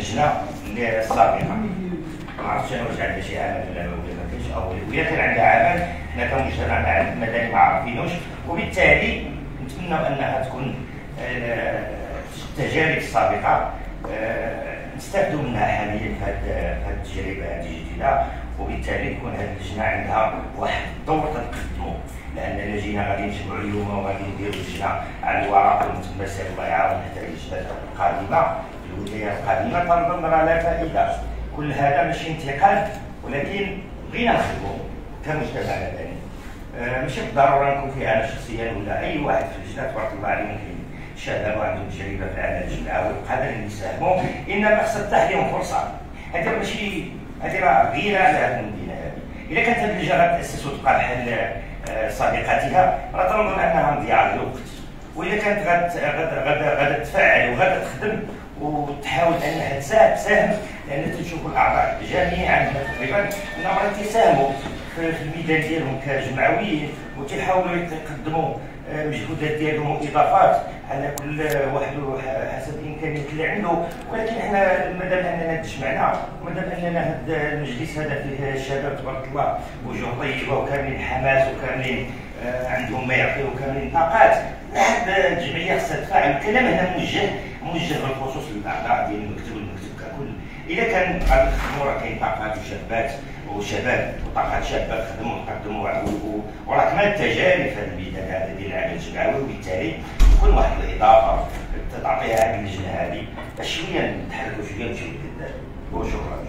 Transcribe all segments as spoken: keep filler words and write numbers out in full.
اللجنه اللي السابقه. ما عرفتش انا واش عندها شي عمل ولا ما كاينش، او الا كان عندها عمل حنا كمجتمع مدني ما عارفينوش، وبالتالي نتمنى انها تكون التجارب السابقه نستافدوا منها حاليا في هذه التجربه هذه الجديده، وبالتالي تكون هذه اللجنه عندها واحد الدور تقدموا، لان الا جينا غادي نجمعوا اليوم وغادي نديروا لجنه على الورق المتمثل الله يعاون حتى اللجنه القادمه الولايه القادمه فربما راه لا فائده. كل هذا ماشي انتقاد، ولكن بغينا نخدموا كمجتمع مدني. آه ماشي بالضروره نكون فيها انا شخصيا ولا اي واحد في اللجنه تبارك الله عليهم شباب وعندهم تجربه في العمل الجمعوي وقادرين يساهموا، انما خص تتاح لهم فرصه. هذه ماشي هذه راه غيره على هذه المدينه هذه. اذا كانت هذه اللجنه غتاسس وتبقى بحال سابقاتها راه تنظن انها مضيعه للوقت، واذا كانت غادا غادا تفعل وغادا تخدم وتحاول انها تساهم، لان تنشوفوا الاعضاء جميعا تقريبا انهم راه تيساهموا في الميدان ديالهم كجمعويين وتيحاولوا يقدموا مجهودات ديالهم واضافات على كل واحد حسب الامكانيات اللي عنده. ولكن احنا مادام اننا تجمعنا ومادام اننا هذا المجلس هذا فيه الشباب تبارك الله وجوه طيبه وكاملين حماس وكاملين عندهم ما يعطيو وكاملين طاقات، هذه الجمعيه خصها تفاعل. الكلام هنا موجه موجه بالخصوص للاعضاء ديال المكتب والمكتب ككل. اذا كان غادي نخدموا راه كاين طاقات وشابات وشباب وطاقات شابه خدموا وقدموا وراه كمان التجارب في هذا الميدان هذا ديال العمل الجمعوي، وبالتالي تكون واحد الاضافه تعطيها هذه اللجنه هذه باش شويه نتحركوا شويه ونمشيو لقدام. وشكرا.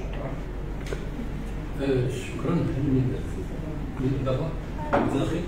شكرا. من الاضافه؟ من اخي؟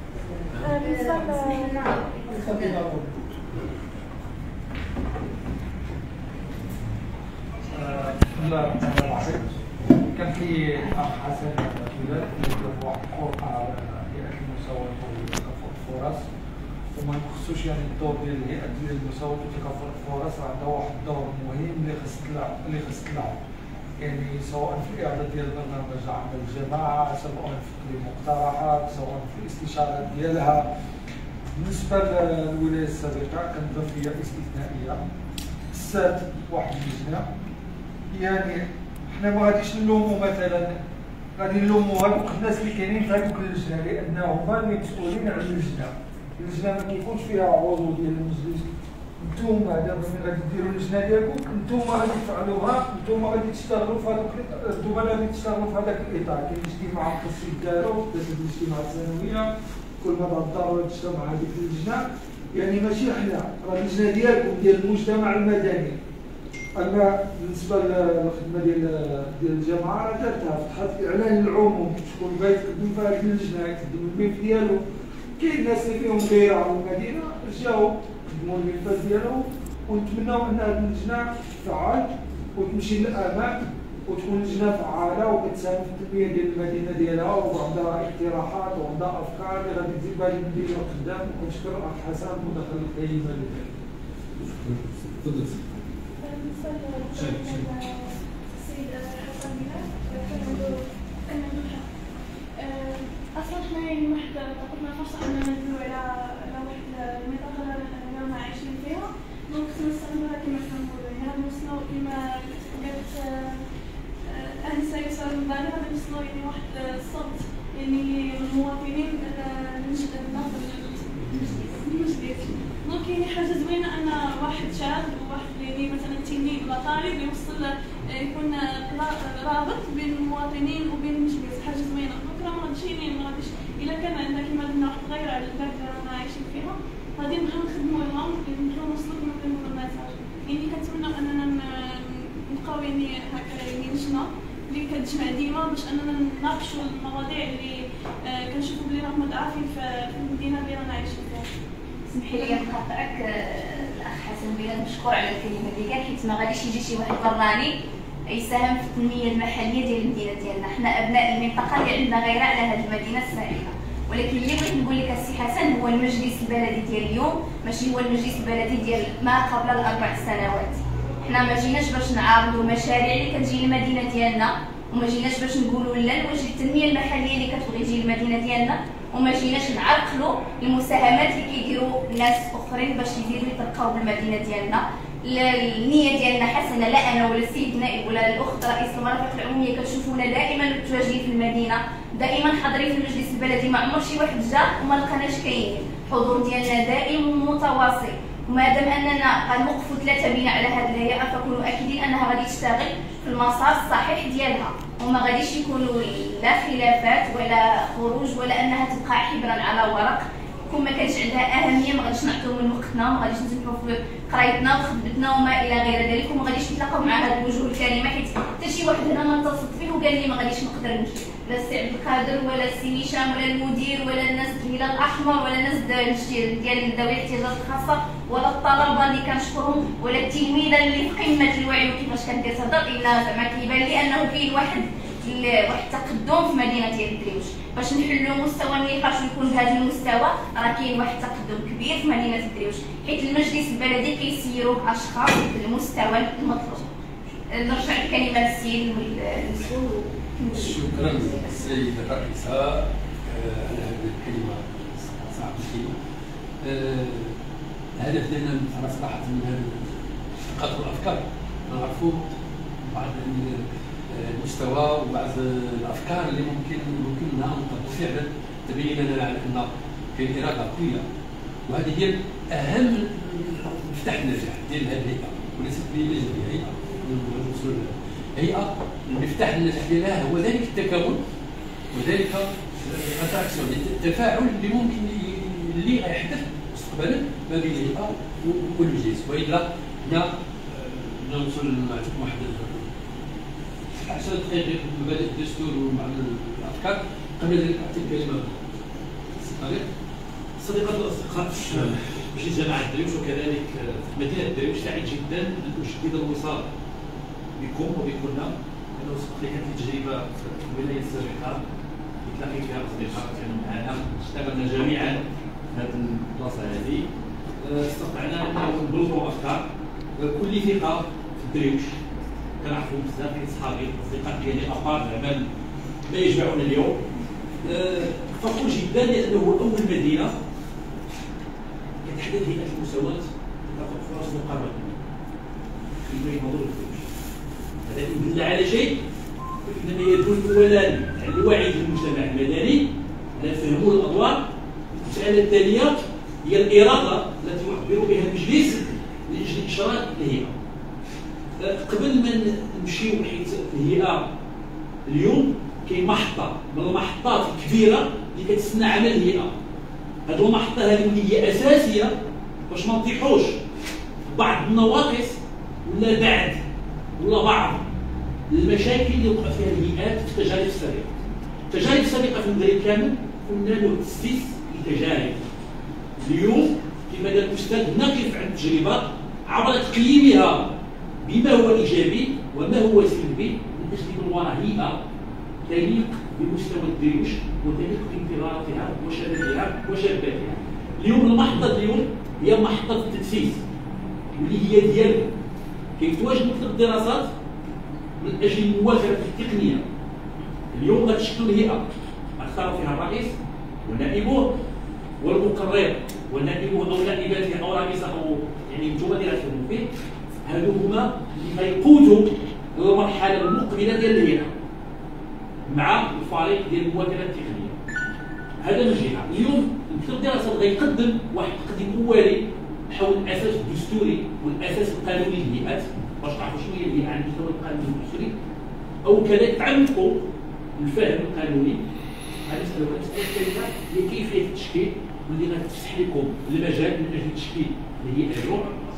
بسم الله الرحمن الرحيم. كان في اخ حسن ولاد كيطلب واحد الخرقه على هيئه المساواه وتكافؤ الفرص، وما نخصوش يعني الدور ديال الهيئه ديال المساواه وتكافؤ الفرص عندها واحد الدور مهم اللي خص تلعب اللي خص تلعب يعني سواء في الاعداد ديال برنامج عمل الجماعه، سواء في المقترحات، سواء في الاستشارات ديالها. بالنسبه للولايه السابقه كانت ظرفيه استثنائيه، سات واحد اللجنه، يعني حنا ما غاديش نلوموا مثلا غادي نلوموا هذوك الناس اللي كاينين في هذوك اللجنه لان هما المسؤولين على اللجنه. اللجنه ما كيكونش فيها عضو ديال المجلس. نتوما دابا ملي غادي ديروا اللجنه ديالكم نتوما غادي تفعلوها، نتوما غادي تشتغلوا في هذوك الزملاء غادي تشتغلوا في هذاك الاطار. كاين اجتماعات خص يداروا، دازت الاجتماعات السنويه كل ما ضروري تجتمع هذيك اللجنه، يعني ماشي حنا راه اللجنه ديالكم ديال المجتمع المدني. اما بالنسبه للخدمه ديال ديال الجماعه راه دارتها فتحت اعلان للعموم، شكون بغا يتقدم في هذه اللجنه يقدم الملف ديالو. كاين ناس اللي فيهم غيره على المدينه جاو قدموا الملفات ديالهم، ونتمناو ان هذه اللجنه تفعل وتمشي للامام وتكون لجنه فعاله وكتساهم في التنميه ديال المدينه ديالها وعندها اقتراحات وعندها افكار اللي غادي تزيد بها المدينه لقدام. ونشكر الاخ حسن المداخله القيمه اللي دار. تفضل. السيد حسن ميلاد كان عنده كان عنده حق. اصلا حنا يعني واحد عطاتنا فرصه اننا ندويو على على واحد المنطقه اللي رانا عايشين فيها، دونك خصنا نستعملوها كما كنقولوا، يعني غادي نوصلوا كما قالت انسه يسار المبالغ، غادي نوصلوا يعني واحد الصوت يعني المواطنين المجلس. دونك يعني حاجه زوينه ان واحد شاب وواحد يعني مثلا تلميذ ولا طالب يوصل يكون رابط بين المواطنين وبين المجلس، حاجه زوينه. دونك راه ما غاديش يعني ما غاديش الا كان عندنا كما قلنا واحد الغيره على البلاد اللي رانا عايشين فيها، غادي نبغيو نخدموا لهم نبغيو نوصلوا كما كنقولوا الميساج. يعني كنتمنى اننا نبقاو يعني هكا يعني لجنه اللي كتجمع ديما باش اننا نناقشوا المواضيع اللي كنشوفوا بلي راهم ضعافين في المدينه اللي رانا عايشين فيها. اسمحي لي نقاطعك الاخ حسن بلاد، مشكور على الكلمه اللي قال، حيت ما غاديش يجي شي واحد براني يساهم في التنميه المحليه ديال المدينه ديالنا. حنا ابناء المنطقه اللي عندنا غيره على هذه المدينه السعيده، ولكن اللي بغيت نقول لك السي حسن هو المجلس البلدي ديال اليوم ماشي هو المجلس البلدي ديال ما قبل الاربع سنوات. حنا ما جيناش باش نعارضوا المشاريع اللي كتجي للمدينه ديالنا، وما جيناش باش نقولوا لا لوجه التنميه المحليه اللي كتبغي تجي للمدينه ديالنا، وما جيناش نعرقلوا المساهمات اللي كيديروا ناس اخرين باش يزيدوا يترقاو بالمدينه ديالنا. النيه ديالنا حسنه، لا انا ولا السيد النائب ولا الاخت رئيس المرافق العموميه كتشوفونا دائما متواجدين في المدينه، دائما حاضرين في المجلس البلدي، ما عمر شي واحد جا وما لقناش كاينين، الحضور ديالنا دائم ومتواصل. وما دام اننا غنوقفوا ثلاثه بينا على هذه الهيئه فكونوا اكيدين انها غادي تشتغل في المسار الصحيح ديالها، وما غاديش يكونوا لا خلافات ولا خروج ولا انها تبقى حبرا على ورق. كون ما كانش عندها اهميه ما غاديش نعطيو من وقتنا، ما غاديش نسمحوا في قرايتنا وخدمتنا وما الى غير ذلك، وما غاديش نتلاقاو مع هاد الوجوه الكريمه، حيت حتى شي واحد هنا ما اتصلت فيه وقال لي ما غاديش نقدر نمشي، لا السي عبد القادر ولا السي هشام ولا المدير ولا الناس ديال الهلال الاحمر ولا الناس ديال ذوي الاحتياجات الخاصه ولا الطلبه اللي كنشكرهم ولا التلميذه اللي في قمه الوعي وكيفاش كانت كتهضر، لان زعما كيبان لي انه كاين واحد واحد التقدم في مدينه ديال الدريوش. باش نحلوا مستوى النقاش ويكون بهذا المستوى راه كاين واحد التقدم كبير في مدينه الدريوش، حيت المجلس البلدي كيسيروا اشخاص بالمستوى المطلوب. نرجع الكلمه للسيد المسؤول. شكرا السيده الرئيسه على هذه الكلمه صعبه الكلمه. الهدف ديالنا على صراحه من هذا قطر الافكار نعرفوا بعض المستوى وبعض الافكار اللي ممكن ممكننا نطبقوا فعلا تبين لنا على ان كاين اراده قويه، وهذه هي اهم مفتاح النجاح ديال هذه الهيئه، وليست هيئه هيئه هيئه المفتاح النجاح ديالها هو ذلك التكامل وذلك الاتراكسيون، التفاعل اللي ممكن اللي غيحدث مستقبلا ما بين الهيئه والمجلس، والا حنا نوصل لمعرفه واحد عشرة دقائق مبادئ الدستور ومع الافكار. قبل ذلك اعطي الكلمه صديقات الاصدقاء مجلس جامعه الدريوش وكذلك مدينه الدريوش سعيد جدا ان اجدد الوصال بكم وبكنا، لانه سبق لي كانت تجربه في الولايه السابقه تلاقي فيها اصدقاء كانوا معنا، اشتغلنا جميعا في هذه البلاصه هذه، استطعنا انه نبلغوا افكار كل ثقه في الدريوش. كنعرفوا بزاف ديال صحابي الاصدقاء ديالي ابار العمل ما يجمعنا اليوم. أه فخور جدا لانه هو اول مدينه كتحدد هيئه المساواه تكافؤ فرص مقارنه في منظور الدريوش. هذا يدل على شيء، انما يدل اولا على الوعي للمجتمع المدني على فهموا الادوار. المساله الثانيه هي الاراده التي يعبر بها المجلس لاجل اشراك الهيئه. قبل ما نمشيو حيت الهيئه اليوم كاين محطه من المحطات الكبيره اللي كتسنى عمل الهيئه. هذه المحطه هذه اللي هي اساسيه باش ما نطيحوش بعض النواقص ولا بعد ولا بعض المشاكل اللي وقعت فيها الهيئات في التجارب السابقه. التجارب السابقه في المغرب كامل كنا له تسييس لتجارب. اليوم كما قال الاستاذ نقف عند التجربه عبر تقييمها بما هو ايجابي وما هو سلبي من اجل من وراء هيئه تليق بمستوى الدريوش وتليق بانتظاراتها وشبابها وشاباتها. اليوم المحطه اليوم هي محطه التاسيس واللي هي ديالكم. كيتواجد مثل الدراسات من اجل المواكبه التقنيه. اليوم غتشكل هيئه اختار فيها الرئيس ونائبه والمقرر ونائبه او نائباته او رئيسه او يعني متبادراتهم فيه. هادو هما اللي غيقودوا المرحله المقبله ديال الهيئه مع الفريق ديال المواكبه التقنيه. هذا من جهه. اليوم مكتب الدراسات غيقدم واحد التقديم اولي حول الاساس الدستوري والاساس القانوني للهيئات باش تعرفوا شنو هي الهيئه على المستوى القانوني والدستوري، او كذلك تعمقوا الفهم القانوني. هذه المساله المساله الثالثه هي كيفيه التشكيل واللي غتفتح لكم المجال من اجل تشكيل الهيئه اليوم.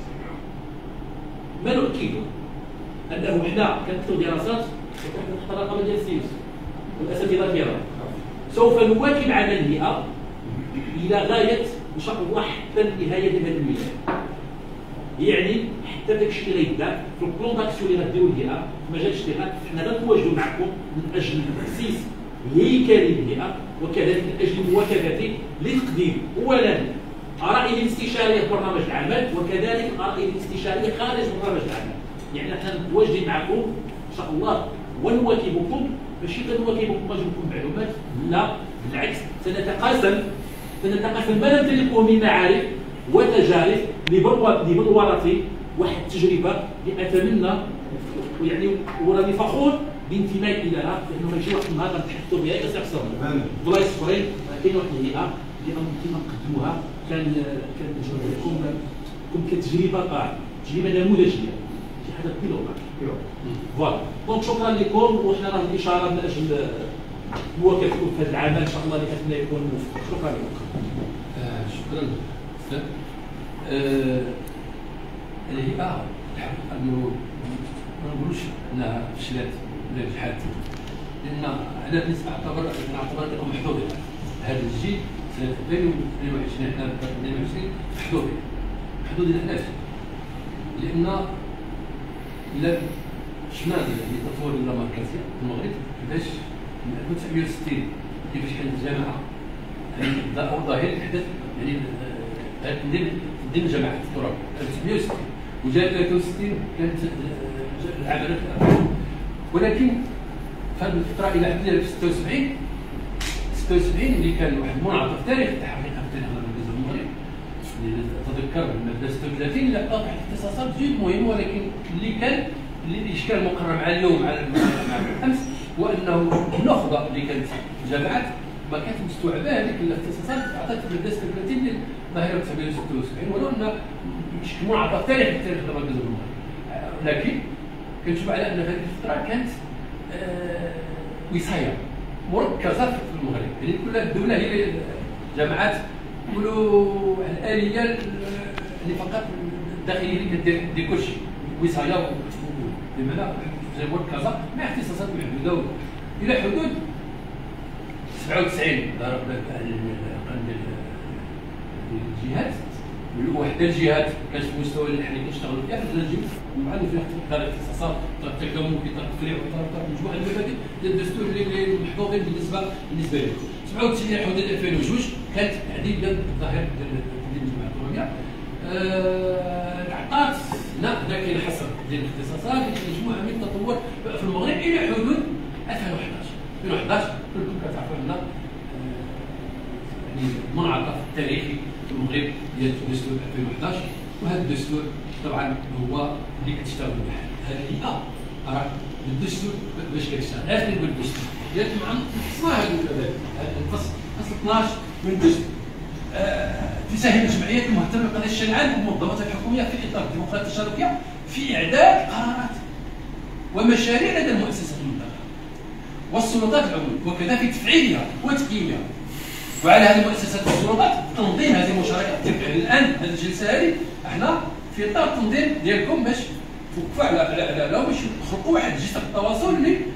ما نؤكد انه حنا كنكتبوا دراسات وكنحط تحت الرقابه ديال السيوس والاساتذه ديالها. سوف نواكب عمل الهيئه الى غايه ان شاء الله حتى النهايه ديال هذه الولايه. يعني حتى داك الشيء اللي غيبدا في البلون داكسيون اللي غديروا الهيئه في مجال الاشتغال حنا غنتواجدوا معكم من اجل تاسيس هيكلي الهيئه وكذلك من اجل مواكبته لتقديم اولا آرائه الاستشاريه في برنامج العمل وكذلك آرائه الاستشاريه خارج برنامج العمل. يعني نحن متواجدين معكم ان شاء الله ونواكبكم، ماشي كنواكبكم ونجيبكم معلومات، لا بالعكس سنتقاسم سنتقاسم ما نمتلكه من معارف وتجارب لبلورة واحد التجربه اللي اتمنى ويعني وراني فخور بانتمائي اليها، لانه غيجي واحد النهار غنتحدثوا بها كتخسر بلايص اخرين. كاين واحد الهيئه اللي ممكن نقدموها كان كان لكم كم كتجربه قاع تجربه نموذجيه شي حاجه بيلوط فوالا. دونك شكرا لكم، وحنا راه الاشاره من اجل مواكبتكم في هذا العمل ان شاء الله اللي كتمنى يكون موفق. شكرا لكم. آه شكرا استاذ. آه الهيئه الحقيقه انه ما نقولوش انها فشلت ولا نجحت، لان انا بالنسبه اعتبر نعتبر انكم محظوظين. هذا الجيل سنه ألفين واثنين وعشرين حنا اثنين وعشرين محظوظين. محظوظين علاش؟ لان الا شفنا التطور اللامركزي في المغرب كيفاش من ألف وتسعمائة وستين كيفاش كانت الجامعه يعني ظاهر حدث يعني تنظيم تنظيم الجامعات الترابيه ألف وتسعمائة وستين، وجاء ثلاثة وستين كانت العمليات الأمنية. ولكن في هذه الفتره الى حد ستة وسبعين ستة وسبعين اللي كان واحد المنعطف تاريخي التحقيق في تاريخ المغرب اللي تذكر الماده ستة وثلاثين لقى واحد الاختصاصات جد مهمه، ولكن اللي كان اللي الاشكال مقرر مع اليوم مع الامس هو انه النخبه اللي كانت في الجامعات ما كانت مستوعبه هذيك الاختصاصات اللي عطات الماده ستة وثلاثين اللي ظاهره تسعمائة وستة وسبعين، ولو ان بشكل منعطف تاريخي في تاريخ المغرب. لكن كنشوف على ان هذه الفتره كانت آه وصايه مركزه في المغرب، يعني كل الدوله هي الجامعات يقولوا الاليه اللي فقط الداخليه اللي كدير دي كلشي وصايه بمعنى زي مركزه مع اختصاصات محدوده الى حدود سبعة وتسعين ضرب الارقام ديال الجهات، وحده الجهات كانت في المستوى اللي حنا كنشتغلوا فيها في الجيل ومعنا فيها اختلاف الاختصاصات التكامل في التفريع وطرق مجموعه المبادئ ديال الدستور اللي محظوظين بالنسبه بالنسبه لهم. سبعة وتسعين حدود ألفين وجوج كانت تعديل ديال الظاهره ديال الجماعه الترابيه. عطات لا هنا كاين حصر ديال الاختصاصات مجموعه من التطور في المغرب الى حدود ألفين وحداش ألفين وحداش كلكم كتعرفوا ان يعني المنعطف التاريخي في المغرب ديال الدستور ألفين وحداش، وهذا الدستور طبعا هو اللي كتشتغل به هذه الهيئه راه الدستور باش كتشتغل غير نقول الدستور ديال مع الفصل هذا الفصل فصل اثناش من الدستور. تساهم الجمعيات المهتمه بالقضايا الشرعيه والمنظمات الحكوميه في اطار الديمقراطيه التشاركيه في اعداد قرارات ومشاريع لدى المؤسسات المنتخبه والسلطات العموميه، وكذا في تفعيلها وتقييمها. وعلى هذه المؤسسات والسلطات تنظيم هذه المشاركات. الان هذه الجلسه هذه احنا في اطار التنظيم ديالكم باش توقفوا على على باش تخلقوا واحد جسر التواصل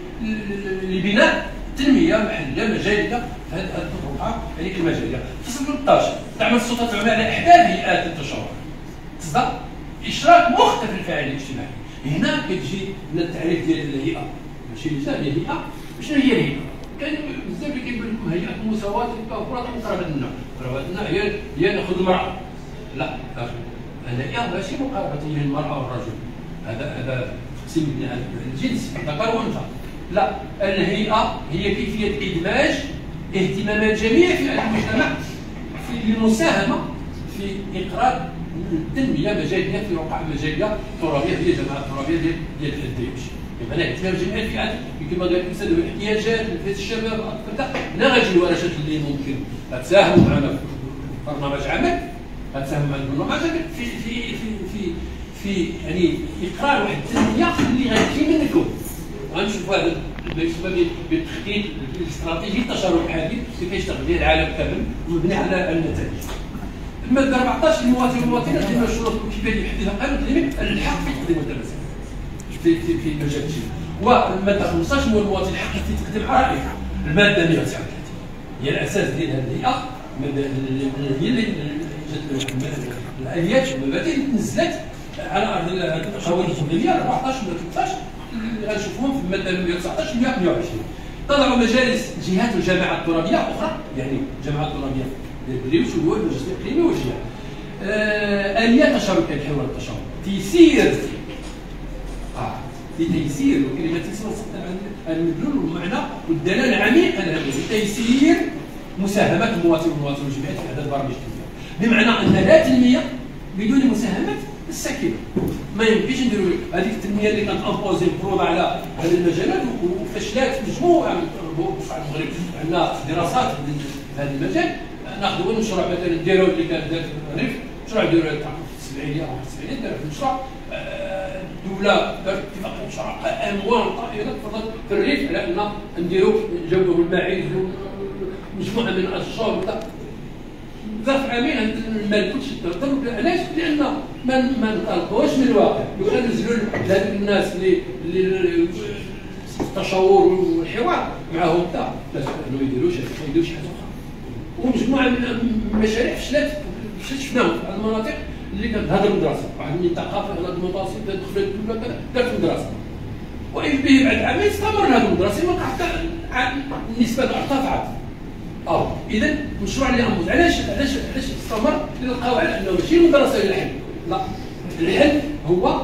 لبناء تنميه محليه مجاليه في هذه التطورات هذيك المجاليه. فصل ثلاثطاش تعمل السلطات العليا على احداث هيئات التشاور تصدق اشراك مختلف الفاعلين الاجتماعي. هنا كتجي من التعريف ديال الهيئه ماشي اللي هي الهيئه. شنو هي الهيئه؟ كاين بزاف اللي كيبان لكم هيئه المساواه الكبرى مقاربه لنا مقاربه هي هي ناخذ المراه. لا الهيئه ماشي مقاربه بين المراه والرجل، هذا هذا تقسيم الجنس ذكر وانثى. لا الهيئه هي كيفيه ادماج اهتمامات جميع فئات المجتمع في المساهمه في اقرار التنميه مجاليه في وقع مجاليه ترابيه هي جماعه ترابيه ديال ديال الديوش. بمعنى اهتمام جميع الفئات كما قال الانسان الاحتياجات مثل الشباب الاطفال لا غير الورشات اللي ممكن تساهموا معنا في برنامج عمل تساهموا معنا في برنامج عمل في في في في في يعني اقرار واحد التنميه اللي غتجي منكم. غنشوفوا هذا بالنسبه بالتخطيط الاستراتيجي التشارك الحديث اللي كيشتغل به العالم كامل ومبني على النتائج. الماده أربعطاش المواطن والمواطنه ديال الشروط الكفايه يحددها القانون التعليمي الحق في تقديم الدراسات في في في مجال الجيل. والماده خمسطاش هو المواطن الحق في تقديم رأيه. الماده مئة وتسعة وثلاثين هي الاساس ديال هذه الهيئه، هي اللي الاليات والمبادئ اللي تنزلت على ارض القوانين الجمهوريه أربعطاش و ثلاثطاش اللي غنشوفوهم في الماده مئة وتسعطاش و مئة وعشرين. تضع مجالس جهات الجامعه الترابيه اخرى، يعني الجامعه الترابيه ديال بريوش والوالد والمجلس الاقليمي والجهات. آه اليات تشاركيه الحوار التشاور، تيسير اه في تيسير وكلمه تيسير المدلول والمعنى والدلاله العميقه لهذا تيسير مساهمه المواطن والمواطن والجمعيات في اعداد برامج التنميه، بمعنى ان لا تنميه بدون مساهمه الساكنه. ما يمكنش نديروا هذيك التنميه اللي كانت امبوزي مفروضه على هذه المجالات وفشلات مجموعه من المغرب. عندنا دراسات في هذا المجال، ناخذوا مشروع مثلا نديروا اللي كان دار في المغرب، مشروع ديروا تاع السبعينيه او السبعينيه دار في مشروع الدوله دارت اتفاق مشروع اموال طائله تفضل في الريف على ان نديروا نجاوبوا الماعز مجموعه من الاشجار وكذا. ظرف عامين المال كلشي تضرب. علاش؟ لان ما ما نطالبوش من الواقع. لو كان نزلوا لهذوك الناس اللي اللي التشاور والحوار معاهم تاع لا ما يديروش ما يديروش حاجه اخرى. ومجموعه من المشاريع فشلت فشلت شفناهم في بعض المناطق اللي كانت هذا المدرسه، واحد المنطقه في هذا المتوسط دخلت ولا دارت مدرسه. وإن به بعد عامين استمر هذه المدرسه وقع حتى النسبه ارتفعت. اه اذا المشروع اللي اموز علاش علاش علاش استمر؟ لنلقاو على انه ماشي المدرسه هي الحل، لا الحل هو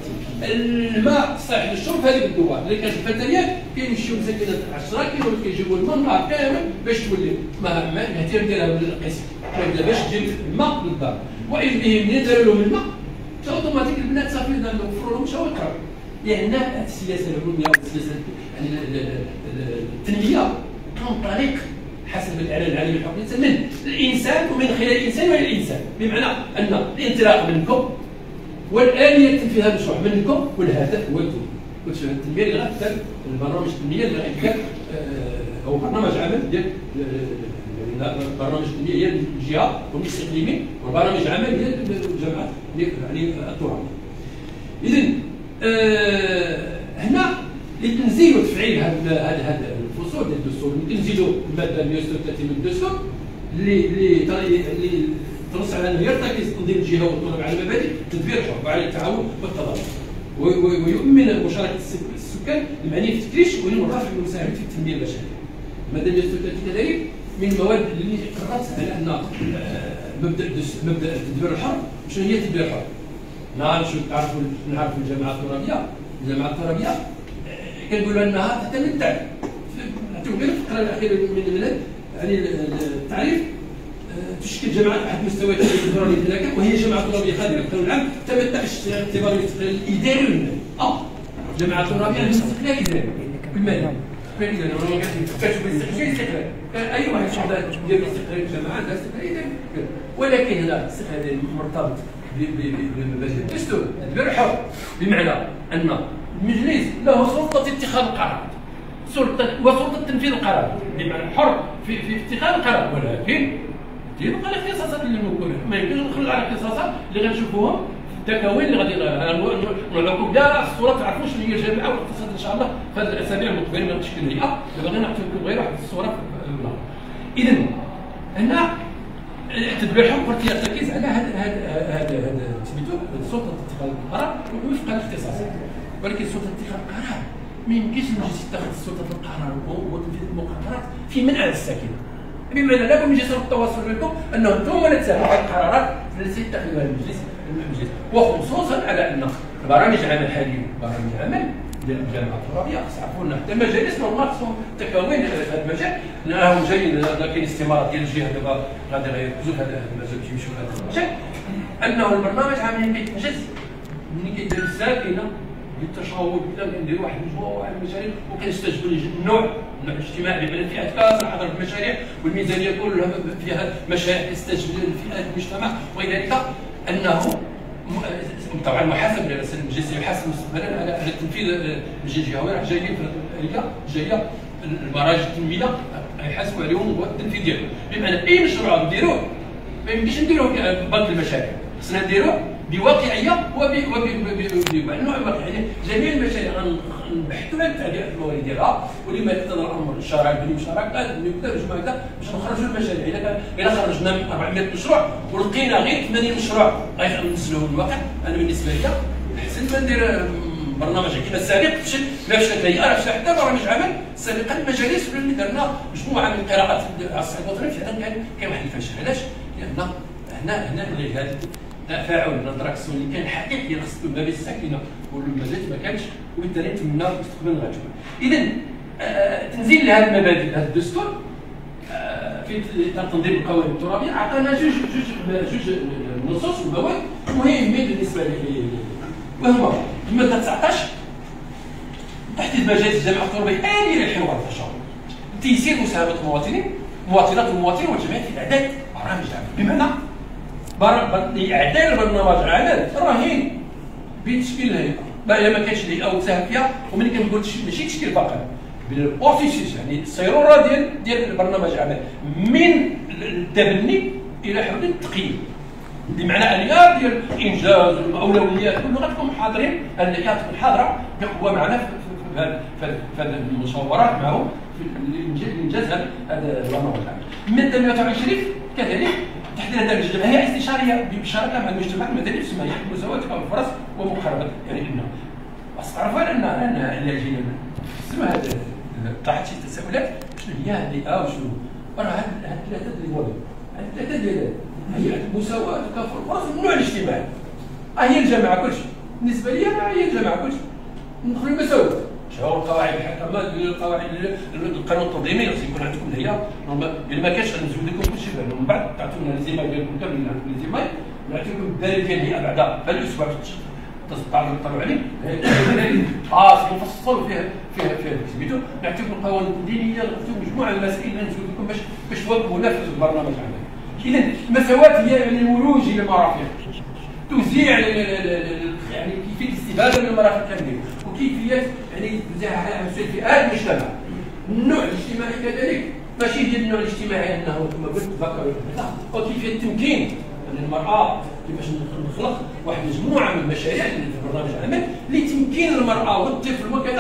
الماء الصالح للشرب في هذيك الدوار اللي كانت الفتيات كيمشيو مساكنه عشرة كيلو كيجيبوا الماء نهار كامل باش تولي ما الاهتمام ديالها بالقسم باش تجيب الماء للدار. وإن به منين داروا لهم الماء اوتوماتيك البنات صافي وفروا لهم مشاو يقراو. لان السياسه العلميه والسياسه يعني التنميه تنطلق حسب الاعلان العالمي لحقوق الانسان من الانسان ومن خلال الانسان والى الانسان، بمعنى ان الانطلاق منكم والاليه تنفيذ هذا المشروع منكم والهدف هو انتم. التنميه اللي غتدار البرنامج التنميه اللي غيدار هو برنامج عمل ديال برنامج التنميه هي الجهه والمجلس الاقليمي، والبرامج العمل هي الجامعات يعني الترابيه. اذا آه هنا لتنزيل وتفعيل هذا هذا الفصول ديال الدستور، نزيدوا الماده مئة وستة وثلاثين من الدستور اللي اللي اللي تنص على انه يرتكز تنظيم الجهه والطلب على مبادئ تدبير الحرب وعلى التعاون والتضامن، ويؤمن مشاركه السكان المعنيين في التكريش والرفع والمساهمه في التنميه البشريه. الماده مئة وستة وثلاثين كذلك من المواد اللي قررت على ان مبدا مبدا تدبير الحرب. شنو هي تدبير الحرب؟ نعرفوا تعرفوا نعرفوا الجماعه الترابيه، الجماعه الترابيه كنقولوا انها تتمتع نعطيو غير الفقره الاخيره من المنهج يعني التعريف تشكل جماعه احد مستويات الاداره الاداريه وهي جماعه ترابيه خادمه القانون العام تمتع باعتبار الاستقلال الاداري والمالي. اه جماعه ترابيه عندها استقلال اداري بالمالي. فإذا لو كتب الاستقلال اي واحد يقدر يدير الاستقلال الجماعه عندها استقلال اداري، ولكن هذا الاستقلال مرتبط بمبادئ الدستور تدبير الحر، بمعنى ان المجلس له سلطه اتخاذ القرار سلطه وسلطه تنفيذ القرار، بمعنى حر في في اتخاذ القرار، ولكن يبقى الاختصاصات اللي موجوده. ما يمكنش ندخل على الاختصاصات اللي غنشوفوهم في التكوين اللي غادي نعطيكم كاع الصوره تعرفوا شنو هي الجامعه والاقتصاد ان شاء الله في هذه الاسابيع المقبله من تشكيل الهيئه. باغي نعطيكم غير واحد الصوره. اذا هنا تدبير الحكم يرتكز على هذا هذا هذا سميتو سلطه اتخاذ القرار وفق الاختصاصات، ولكن سلطه اتخاذ القرار ما يمكنش المجلس يتخذ سلطه القرار وتنفيذ المقررات في منع الساكنه، بمعنى لا بد من جسر التواصل بينكم انه انتم ولا تساهموا على القرارات التي يتخذها المجلس المجلس، وخصوصا على ان برامج عمل حاليا برامج عمل ديال الجامعه الترابيه خص عرفونا حتى المجالس نورمال خصهم تكوين هذا المجال، لانهم جايين كاين استمارات ديال الجهه دابا غادي غيركزوا في هذا المجال باش يمشيو لهذا المجال، انه البرنامج عمليا كيتنجز ملي كيدير الساكنه بالتشاور كذا كنديروا واحد المجموعه من المشاريع وكنستجيبوا للنوع النوع الاجتماعي بين الفئات كافه حضر المشاريع والميزانيه كلها فيها مشاريع تستجيب للفئات المجتمع وغير ذلك، انه طبعا محاسب لان المجلس يحاسب مستقبلا على على تنفيذ الجهه الجهويه جايين في هي جايه المراجع التنميه يحاسبوا عليهم والتنفيذ ديالهم، بمعنى اي مشروع نديروه ما يمكنش نديروه ببنك المشاريع، خصنا نديروه بواقعيه وبنوع واقعيه. جميع المشاريع غنبحثوا على التعبئه الموارد ديالها ولما يقتضي الامر الشراكه بين المشاركات نبدا مجموعه كذا باش نخرجوا المشاريع. اذا اذا خرجنا من أربعمائة مشروع ولقينا غير ثمانين مشروع غننزلوهم الواقع، انا بالنسبه لي احسن ما ندير برنامج كما السابق فشل ما فشلت الهيئه راه فشل حتى برامج عمل سابقا المجالس ولا اللي درنا مجموعه من القراءات على الصعيد الوطني فعلا كان كاين واحد الفشل. علاش؟ لان هنا هنا اللي هذا تفاعل الانتراكسيون اللي كان حقيقي خص ما بين الساكنه والمجالس ما كانش، وبالتالي نتمنى مستقبلا غتكون. اذا آه تنزيل لهذه المبادئ هذا الدستور آه في تنظيم القوانين الترابيه عطانا جوج جوج جوج نصوص ومواد مهمين بالنسبه لي وهما الماده تسعطاش تحديد مجالات الجامعه الطلابيه آلية للحوار والتشاور، تيسير مساهمه المواطنين المواطنات والمواطنين والجمعيات في اعداد برامج العمل، بمعنى اعداد برنامج العمل رهين بتشكيل الهيئه، ما ما كانش الهيئه وتساهم فيها، وملي كنقول ماشي تشكيل فقط بالبروسيس، يعني السيروره ديال ديال برنامج العمل من التبني الى حدود التقييم، بمعنى اليات ديال الانجاز والاولويات كلها تكون حاضرين، الهيئه تكون حاضره بقوه معنا في هذه المشاورات معه في انجاز هذا البرنامج العمل. الماده مئة وعشرين كذلك تحديد النتائج الجماعيه استشاريه بالمشاركه مع المجتمع المدني تسمى مساواه الفرص ومقاربه، يعني انه بس تعرفوا ان ان اللجنه تسمى هذا طرحت شي تساؤلات شنو هي الهيئه وشنو راه هاد ثلاثه ديال هاد ثلاثه ديال هيئه المساواه وتكافؤ الفرص والنوع الاجتماعي، هي الجامعه كلشي بالنسبه لي انا، هي الجامعه كلشي ندخل المساواه شهور القواعد الحكمات القواعد القانون التنظيمي خص يكون عندكم الهيئه، الا ما كانش غنزود لكم كلشي من بعد تعطونا ليزيماي ديالكم كاملين عندكم ليزيماي ونعطيكم الدليل ديال الهيئه بعدا هذا الاسبوع تطلعوا عليه خاص مفصل فيها فيها فيها سميتو، نعطيكم القوانين الدينيه، نعطيكم مجموعه المسائل اللي نزود لكم باش باش توافقوا نفذ البرنامج العملي. اذا المساواه هي يعني الولوج الى المرافق، توزيع يعني كيفيه الاستفاده من المرافق كاملين، وكيفيه يعني توزيعها على فئات المجتمع. النوع الاجتماعي كذلك ماشي ديال النوع الاجتماعي انه كما قلت ذكر، لا، وكيفيه التمكين للمراه، كيفاش نخلق واحد المجموعه من المشاريع في برنامج العمل لتمكين المراه والطفل وكذا